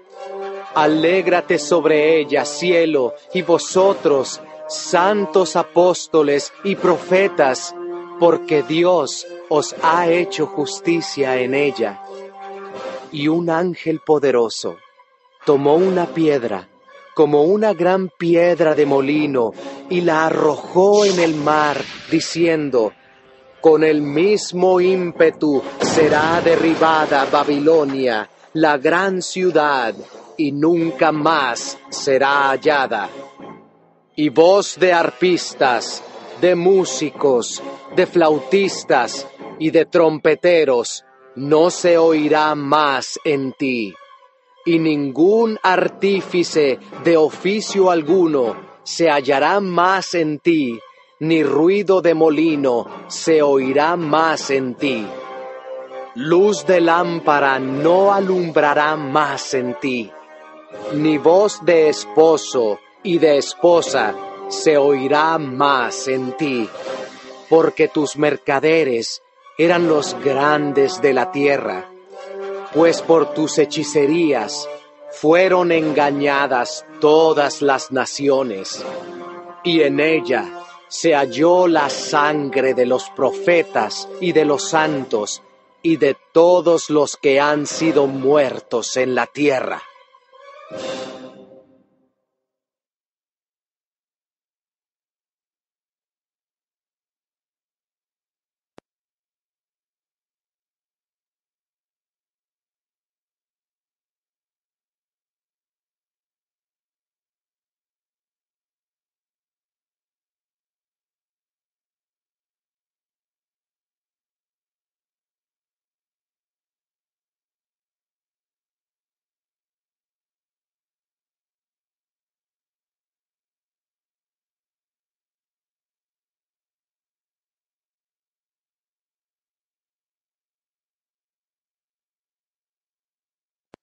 Alégrate sobre ella, cielo, y vosotros, santos apóstoles y profetas, porque Dios os ha hecho justicia en ella. Y un ángel poderoso tomó una piedra, como una gran piedra de molino, y la arrojó en el mar, diciendo: con el mismo ímpetu será derribada Babilonia, la gran ciudad, y nunca más será hallada. Y voz de arpistas, de músicos, de flautistas y de trompeteros no se oirá más en ti. Y ningún artífice de oficio alguno se hallará más en ti, ni ruido de molino se oirá más en ti. Luz de lámpara no alumbrará más en ti, ni voz de esposo y de esposa se oirá más en ti, porque tus mercaderes eran los grandes de la tierra, pues por tus hechicerías fueron engañadas todas las naciones, y en ella se halló la sangre de los profetas y de los santos y de todos los que han sido muertos en la tierra.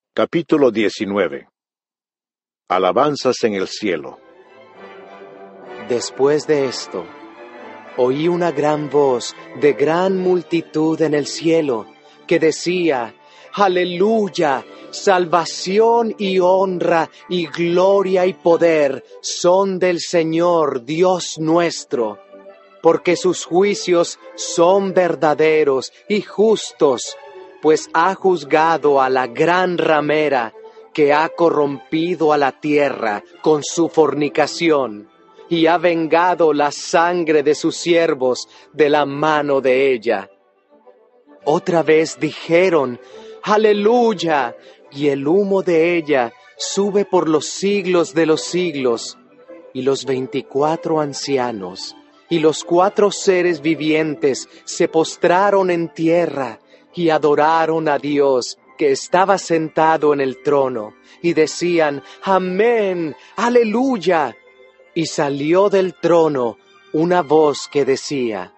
Capítulo 19. Alabanzas en el cielo. Después de esto, oí una gran voz de gran multitud en el cielo, que decía: Aleluya, salvación y honra y gloria y poder son del Señor Dios nuestro, porque sus juicios son verdaderos y justos, pues ha juzgado a la gran ramera que ha corrompido a la tierra con su fornicación, y ha vengado la sangre de sus siervos de la mano de ella. Otra vez dijeron: Aleluya, y el humo de ella sube por los siglos de los siglos. Y los 24 ancianos y los 4 seres vivientes se postraron en tierra y adoraron a Dios, que estaba sentado en el trono, y decían: Amén, aleluya. Y salió del trono una voz que decía: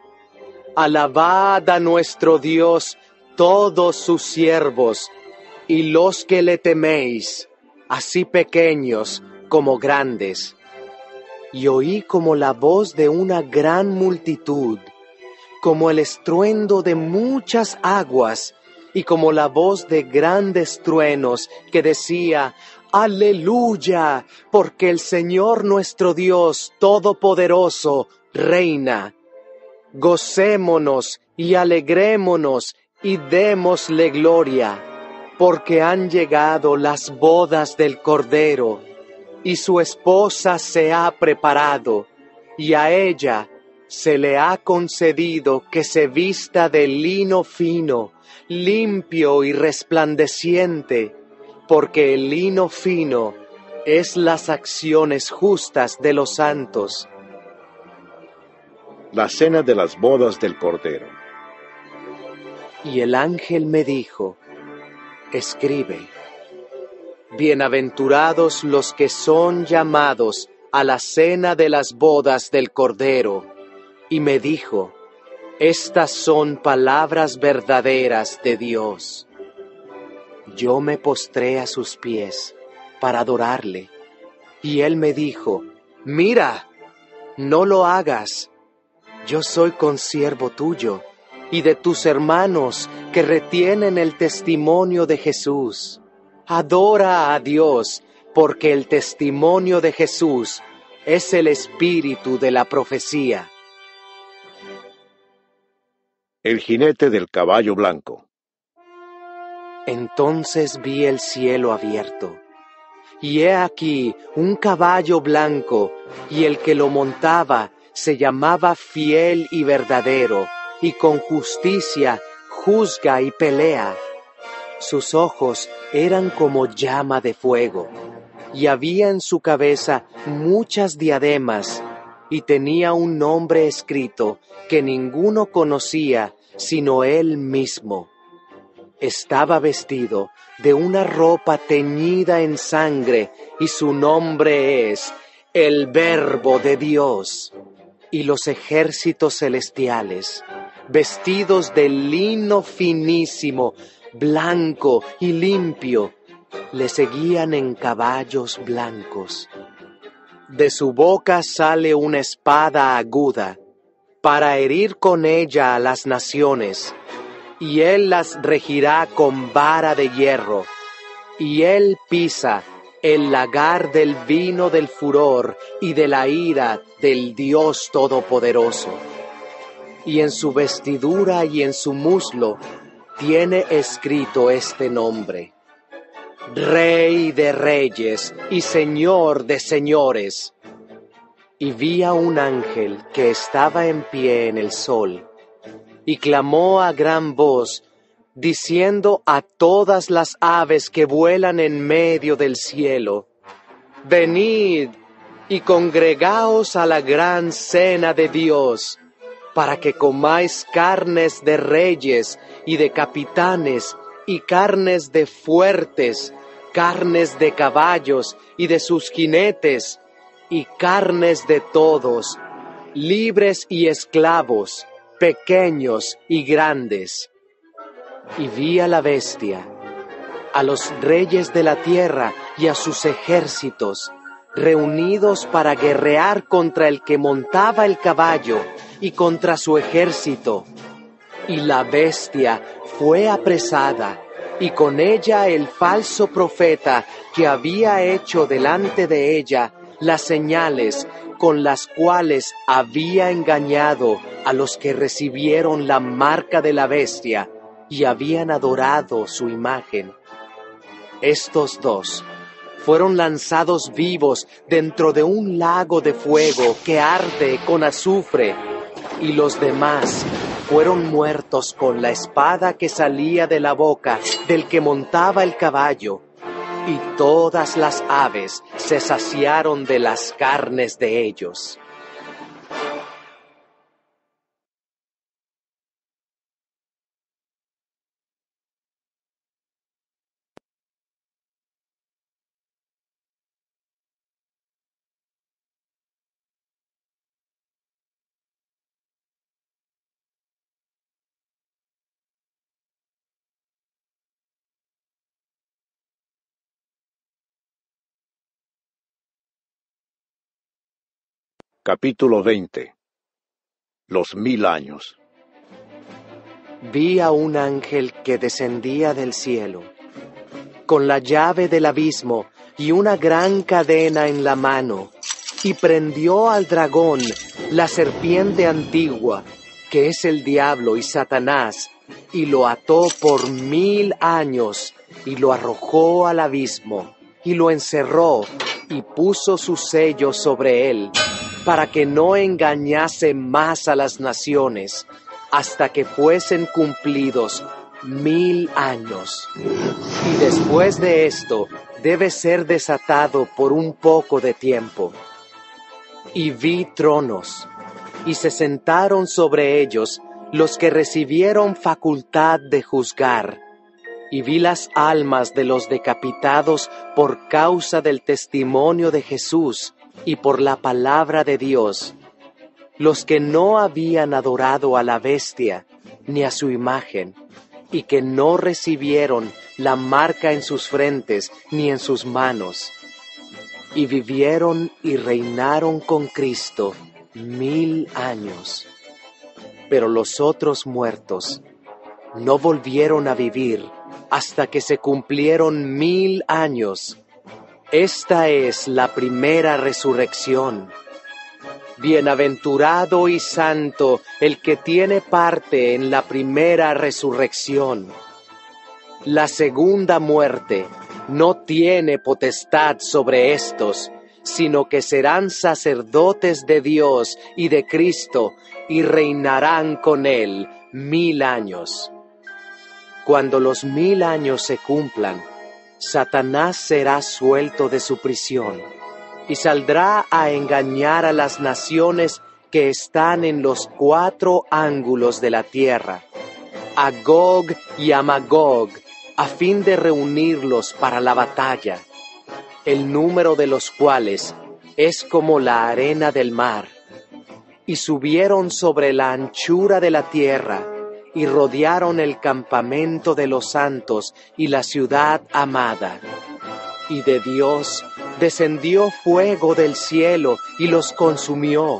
Alabad a nuestro Dios todos sus siervos, y los que le teméis, así pequeños como grandes. Y oí como la voz de una gran multitud, como el estruendo de muchas aguas, y como la voz de grandes truenos, que decía: Aleluya, porque el Señor nuestro Dios Todopoderoso reina. Gocémonos y alegrémonos y démosle gloria, porque han llegado las bodas del Cordero, y su esposa se ha preparado, y a ella se le ha concedido que se vista de lino fino, limpio y resplandeciente, porque el lino fino es las acciones justas de los santos. La cena de las bodas del Cordero. Y el ángel me dijo: Escribe: Bienaventurados los que son llamados a la cena de las bodas del Cordero. Y me dijo: Estas son palabras verdaderas de Dios. Yo me postré a sus pies para adorarle, y él me dijo: Mira, no lo hagas. Yo soy consiervo tuyo y de tus hermanos que retienen el testimonio de Jesús. Adora a Dios, porque el testimonio de Jesús es el espíritu de la profecía. El jinete del caballo blanco. Entonces vi el cielo abierto, y he aquí un caballo blanco, y el que lo montaba se llamaba Fiel y Verdadero, y con justicia juzga y pelea. Sus ojos eran como llama de fuego, y había en su cabeza muchas diademas, y tenía un nombre escrito que ninguno conocía sino él mismo. Estaba vestido de una ropa teñida en sangre, y su nombre es el Verbo de Dios. Y los ejércitos celestiales, vestidos de lino finísimo, blanco y limpio, le seguían en caballos blancos. De su boca sale una espada aguda, para herir con ella a las naciones, y él las regirá con vara de hierro, y él pisa el lagar del vino del furor y de la ira del Dios Todopoderoso. Y en su vestidura y en su muslo tiene escrito este nombre: Rey de Reyes y Señor de Señores. Y vi a un ángel que estaba en pie en el sol, y clamó a gran voz, diciendo a todas las aves que vuelan en medio del cielo: Venid y congregaos a la gran cena de Dios, para que comáis carnes de reyes y de capitanes, y carnes de fuertes, carnes de caballos y de sus jinetes, y carnes de todos, libres y esclavos, pequeños y grandes. Y vi a la bestia, a los reyes de la tierra y a sus ejércitos, reunidos para guerrear contra el que montaba el caballo y contra su ejército. Y la bestia fue apresada, y con ella el falso profeta que había hecho delante de ella las señales con las cuales había engañado a los que recibieron la marca de la bestia y habían adorado su imagen. Estos dos fueron lanzados vivos dentro de un lago de fuego que arde con azufre, y los demás fueron muertos con la espada que salía de la boca del que montaba el caballo, y todas las aves se saciaron de las carnes de ellos. Capítulo 20. Los 1000 años. Vi a un ángel que descendía del cielo, con la llave del abismo y una gran cadena en la mano, y prendió al dragón, la serpiente antigua, que es el diablo y Satanás, y lo ató por 1000 años, y lo arrojó al abismo, y lo encerró, y puso su sello sobre él, para que no engañase más a las naciones, hasta que fuesen cumplidos 1000 años. Y después de esto, debe ser desatado por un poco de tiempo. Y vi tronos, y se sentaron sobre ellos los que recibieron facultad de juzgar. Y vi las almas de los decapitados por causa del testimonio de Jesús y por la palabra de Dios, los que no habían adorado a la bestia ni a su imagen, y que no recibieron la marca en sus frentes ni en sus manos, y vivieron y reinaron con Cristo 1000 años. Pero los otros muertos no volvieron a vivir hasta que se cumplieron 1000 años. Esta es la primera resurrección. Bienaventurado y santo el que tiene parte en la primera resurrección. La segunda muerte no tiene potestad sobre estos, sino que serán sacerdotes de Dios y de Cristo, y reinarán con él 1000 años. Cuando los 1000 años se cumplan, Satanás será suelto de su prisión y saldrá a engañar a las naciones que están en los 4 ángulos de la tierra, a Gog y a Magog, a fin de reunirlos para la batalla, el número de los cuales es como la arena del mar. Y subieron sobre la anchura de la tierra, y rodearon el campamento de los santos y la ciudad amada. Y de Dios descendió fuego del cielo y los consumió.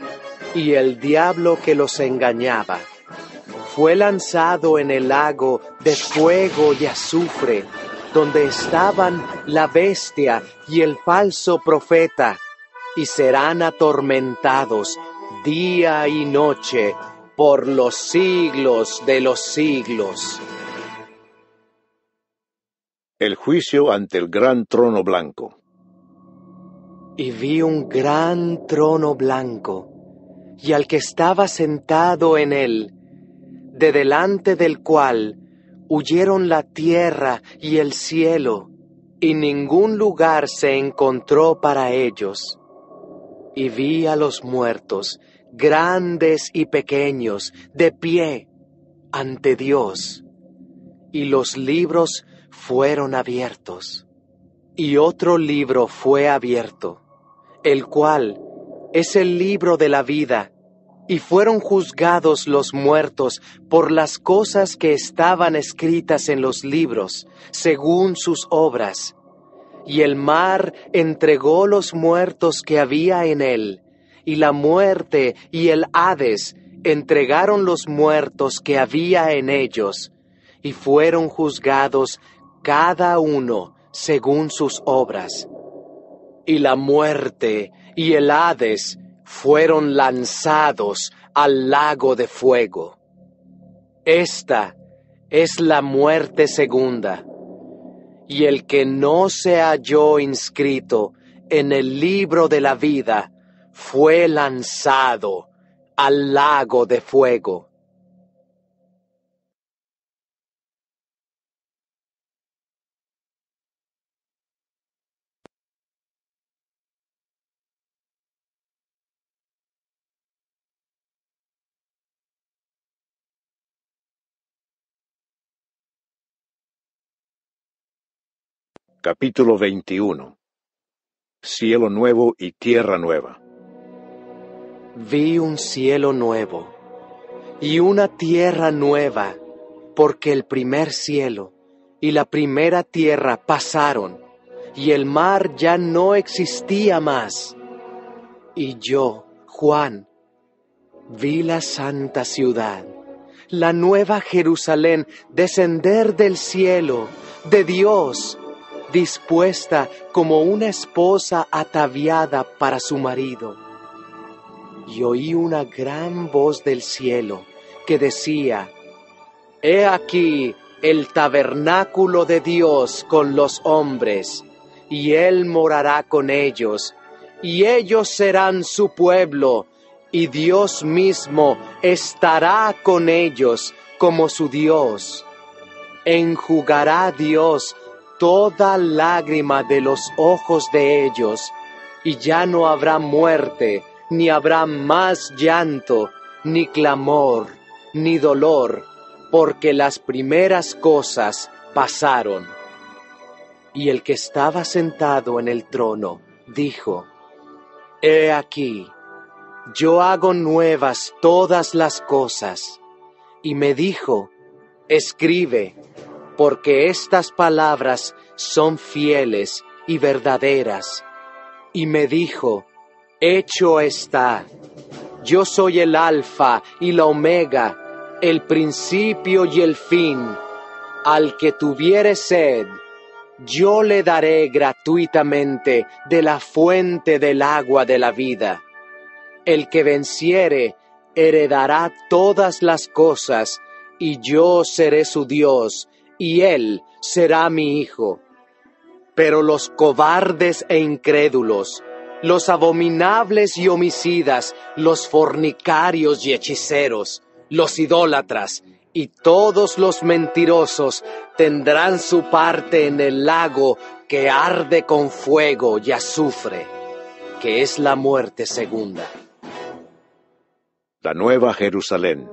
Y el diablo que los engañaba fue lanzado en el lago de fuego y azufre, donde estaban la bestia y el falso profeta, y serán atormentados día y noche por los siglos de los siglos. El juicio ante el gran trono blanco. Y vi un gran trono blanco, y al que estaba sentado en él, de delante del cual huyeron la tierra y el cielo, y ningún lugar se encontró para ellos. Y vi a los muertos, grandes y pequeños, de pie ante Dios, y los libros fueron abiertos. Y otro libro fue abierto, el cual es el libro de la vida, Y fueron juzgados los muertos por las cosas que estaban escritas en los libros, según sus obras. Y el mar entregó los muertos que había en él, y la muerte y el Hades entregaron los muertos que había en ellos, y fueron juzgados cada uno según sus obras. Y la muerte y el Hades fueron lanzados al lago de fuego. Esta es la muerte segunda. Y el que no se halló inscrito en el libro de la vida fue lanzado al lago de fuego. Capítulo 21. Cielo nuevo y tierra nueva. Vi un cielo nuevo y una tierra nueva, porque el primer cielo y la primera tierra pasaron, y el mar ya no existía más. Y yo, Juan, vi la santa ciudad, la nueva Jerusalén, descender del cielo, de Dios, dispuesta como una esposa ataviada para su marido. Y oí una gran voz del cielo que decía: He aquí el tabernáculo de Dios con los hombres, y Él morará con ellos, y ellos serán su pueblo, y Dios mismo estará con ellos como su Dios. Enjugará Dios toda lágrima de los ojos de ellos, y ya no habrá muerte, ni habrá más llanto, ni clamor, ni dolor, porque las primeras cosas pasaron. Y el que estaba sentado en el trono dijo: He aquí, yo hago nuevas todas las cosas. Y me dijo: Escribe, porque estas palabras son fieles y verdaderas. Y me dijo: Hecho está. Yo soy el Alfa y la Omega, el principio y el fin. Al que tuviere sed, yo le daré gratuitamente de la fuente del agua de la vida. El que venciere heredará todas las cosas, y yo seré su Dios, y él será mi hijo. Pero los cobardes e incrédulos, los abominables y homicidas, los fornicarios y hechiceros, los idólatras y todos los mentirosos tendrán su parte en el lago que arde con fuego y azufre, que es la muerte segunda. La nueva Jerusalén.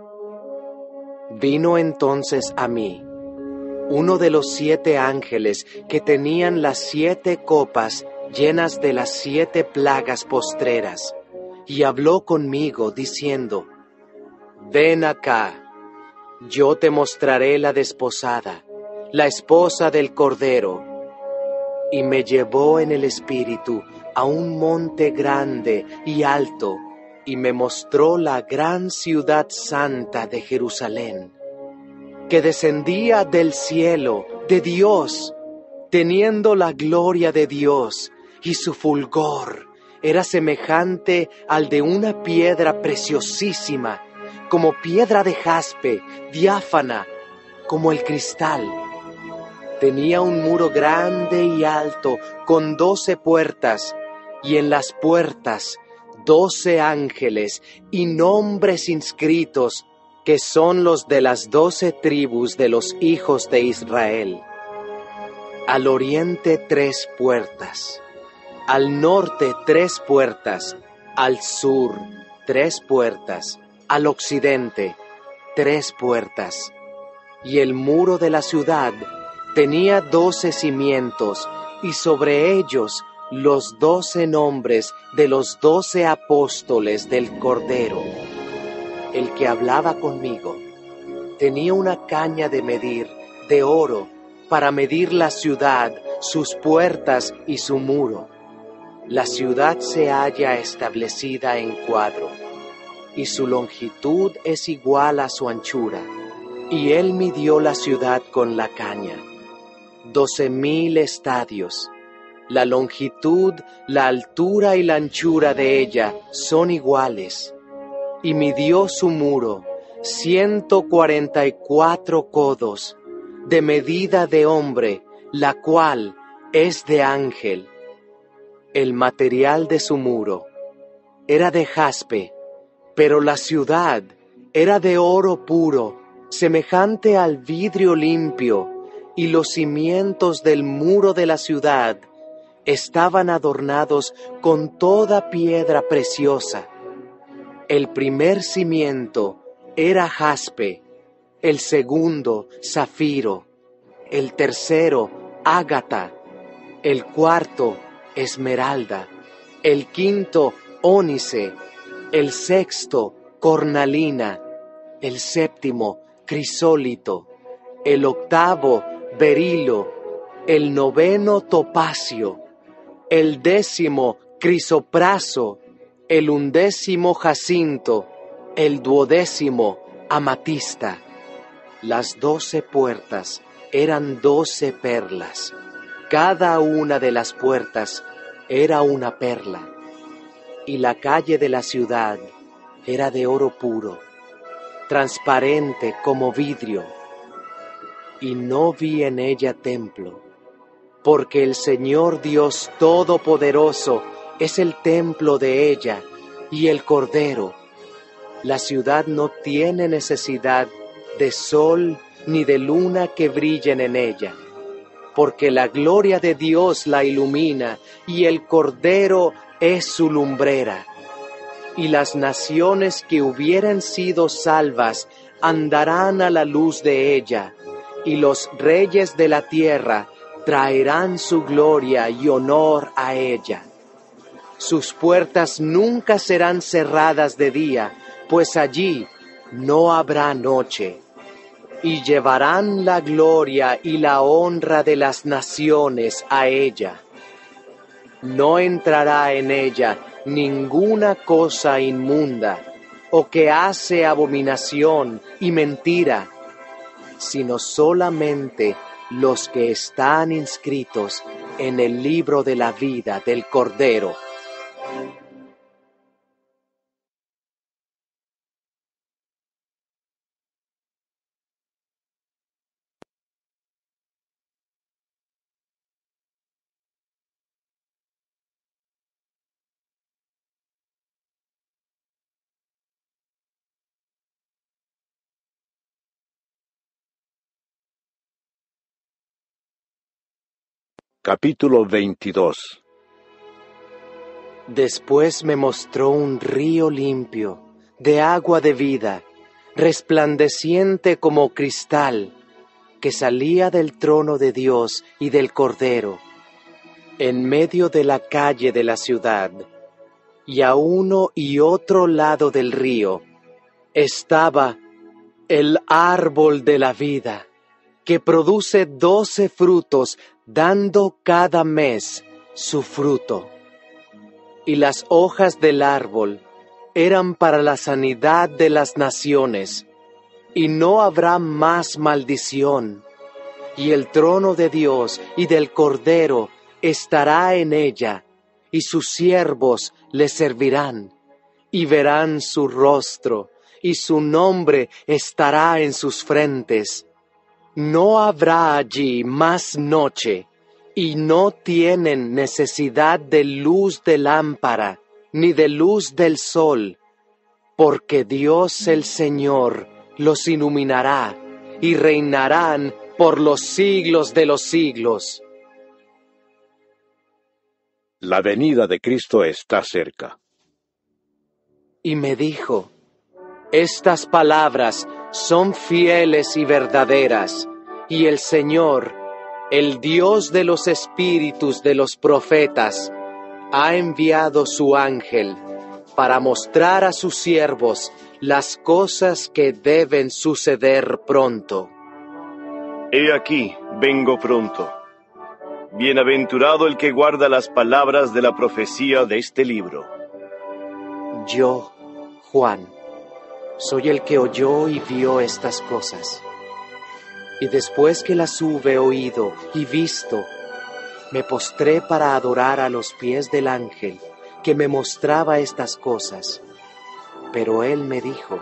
Vino entonces a mí uno de los 7 ángeles que tenían las 7 copas llenas de las 7 plagas postreras, y habló conmigo diciendo: Ven acá, yo te mostraré la desposada, la esposa del Cordero. Y me llevó en el espíritu a un monte grande y alto, y me mostró la gran ciudad santa de Jerusalén, que descendía del cielo de Dios, teniendo la gloria de Dios, y su fulgor era semejante al de una piedra preciosísima, como piedra de jaspe, diáfana, como el cristal. Tenía un muro grande y alto, con 12 puertas, y en las puertas 12 ángeles y nombres inscritos, que son los de las 12 tribus de los hijos de Israel. Al oriente 3 puertas, al norte 3 puertas, al sur 3 puertas, al occidente 3 puertas. Y el muro de la ciudad tenía 12 cimientos, y sobre ellos los 12 nombres de los 12 apóstoles del Cordero. El que hablaba conmigo tenía una caña de medir de oro para medir la ciudad, sus puertas y su muro. La ciudad se halla establecida en cuadro, y su longitud es igual a su anchura. Y él midió la ciudad con la caña, 12,000 estadios. La longitud, la altura y la anchura de ella son iguales. Y midió su muro, 144 codos, de medida de hombre, la cual es de ángel. El material de su muro era de jaspe, pero la ciudad era de oro puro, semejante al vidrio limpio, y los cimientos del muro de la ciudad estaban adornados con toda piedra preciosa. El primer cimiento era jaspe, el segundo zafiro, el tercero ágata, el cuarto esmeralda, el quinto ónice, el sexto cornalina, el séptimo crisólito, el octavo berilo, el noveno topacio, el 10º crisopraso, el 11º jacinto, el 12º amatista. Las 12 puertas eran 12 perlas. Cada una de las puertas era una perla, y la calle de la ciudad era de oro puro, transparente como vidrio, y no vi en ella templo, porque el Señor Dios Todopoderoso es el templo de ella, y el Cordero. La ciudad no tiene necesidad de sol ni de luna que brillen en ella, porque la gloria de Dios la ilumina, y el Cordero es su lumbrera. Y las naciones que hubieren sido salvas andarán a la luz de ella, y los reyes de la tierra traerán su gloria y honor a ella. Sus puertas nunca serán cerradas de día, pues allí no habrá noche. Y llevarán la gloria y la honra de las naciones a ella. No entrará en ella ninguna cosa inmunda, o que hace abominación y mentira, sino solamente los que están inscritos en el libro de la vida del Cordero. Capítulo 22. Después me mostró un río limpio, de agua de vida, resplandeciente como cristal, que salía del trono de Dios y del Cordero, en medio de la calle de la ciudad, y a uno y otro lado del río estaba el árbol de la vida, que produce 12 frutos, dando cada mes su fruto. Y las hojas del árbol eran para la sanidad de las naciones, y no habrá más maldición. Y el trono de Dios y del Cordero estará en ella, y sus siervos le servirán, y verán su rostro, y su nombre estará en sus frentes. No habrá allí más noche, y no tienen necesidad de luz de lámpara, ni de luz del sol, porque Dios el Señor los iluminará, y reinarán por los siglos de los siglos. La venida de Cristo está cerca. Y me dijo: estas palabras son fieles y verdaderas, y el Señor, el Dios de los espíritus de los profetas, ha enviado su ángel para mostrar a sus siervos las cosas que deben suceder pronto. He aquí, vengo pronto. Bienaventurado el que guarda las palabras de la profecía de este libro. Yo, Juan, soy el que oyó y vio estas cosas. Y después que las hube oído y visto, me postré para adorar a los pies del ángel que me mostraba estas cosas. Pero él me dijo: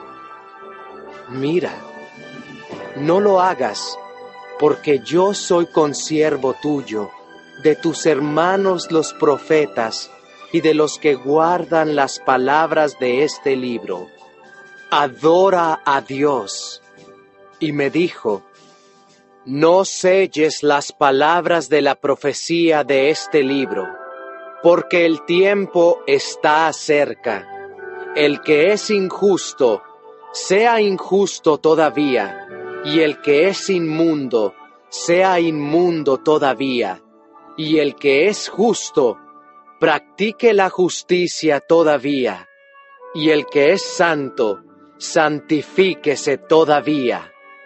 mira, no lo hagas, porque yo soy consiervo tuyo, de tus hermanos los profetas, y de los que guardan las palabras de este libro. Adora a Dios. Y me dijo: no selles las palabras de la profecía de este libro, porque el tiempo está cerca. El que es injusto, sea injusto todavía, y el que es inmundo, sea inmundo todavía, y el que es justo, practique la justicia todavía, y el que es santo, santifíquese todavía.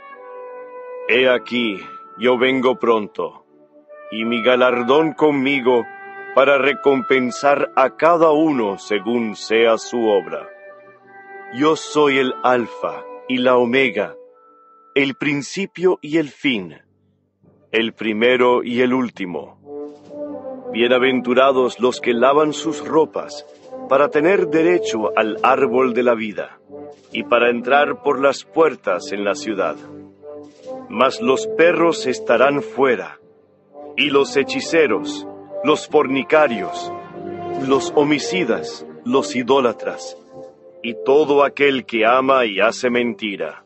He aquí, yo vengo pronto, y mi galardón conmigo, para recompensar a cada uno según sea su obra. Yo soy el Alfa y la Omega, el principio y el fin, el primero y el último. Bienaventurados los que lavan sus ropas, para tener derecho al árbol de la vida, y para entrar por las puertas en la ciudad. Mas los perros estarán fuera, y los hechiceros, los fornicarios, los homicidas, los idólatras, y todo aquel que ama y hace mentira.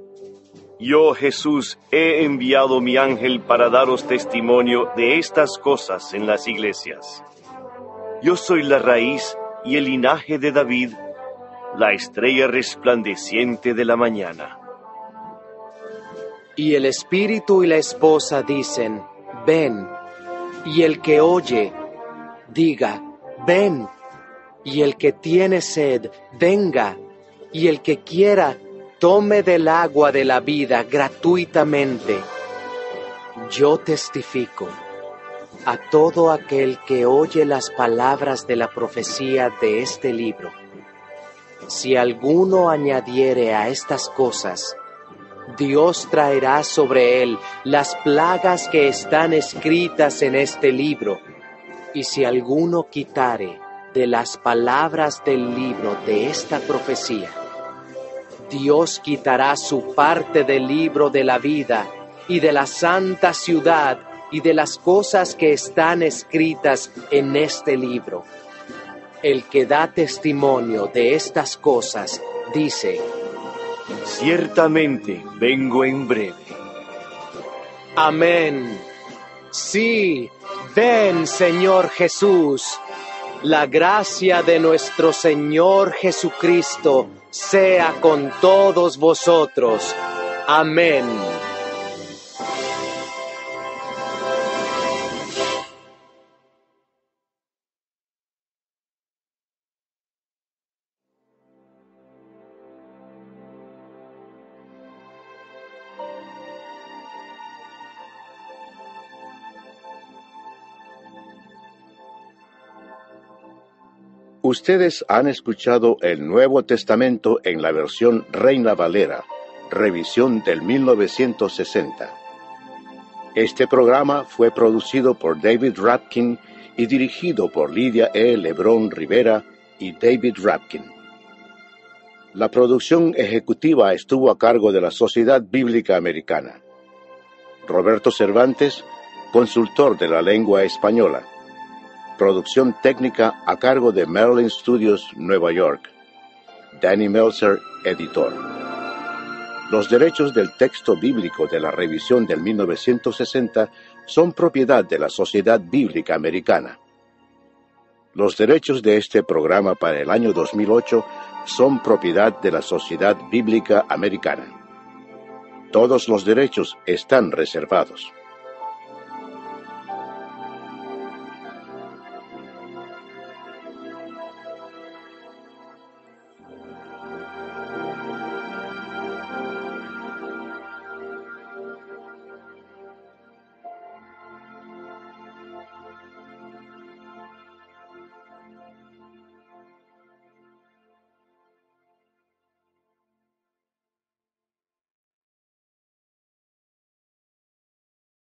Yo, Jesús, he enviado mi ángel para daros testimonio de estas cosas en las iglesias. Yo soy la raíz y el linaje de David, la estrella resplandeciente de la mañana. Y el espíritu y la esposa dicen: ven. Y el que oye, diga: ven. Y el que tiene sed, venga. Y el que quiera, tome del agua de la vida gratuitamente. Yo testifico a todo aquel que oye las palabras de la profecía de este libro. Si alguno añadiere a estas cosas, Dios traerá sobre él las plagas que están escritas en este libro. Y si alguno quitare de las palabras del libro de esta profecía, Dios quitará su parte del libro de la vida y de la santa ciudad y de las cosas que están escritas en este libro. El que da testimonio de estas cosas dice: ciertamente vengo en breve. Amén. Sí, ven, Señor Jesús. La gracia de nuestro Señor Jesucristo sea con todos vosotros. Amén. Ustedes han escuchado el Nuevo Testamento en la versión Reina Valera, revisión del 1960. Este programa fue producido por David Rapkin y dirigido por Lidia E. Lebrón Rivera y David Rapkin. La producción ejecutiva estuvo a cargo de la Sociedad Bíblica Americana. Roberto Cervantes, consultor de la lengua española. Producción técnica a cargo de Merlin Studios, Nueva York. Danny Meltzer, editor. Los derechos del texto bíblico de la revisión del 1960 son propiedad de la Sociedad Bíblica Americana. Los derechos de este programa para el año 2008 son propiedad de la Sociedad Bíblica Americana. Todos los derechos están reservados.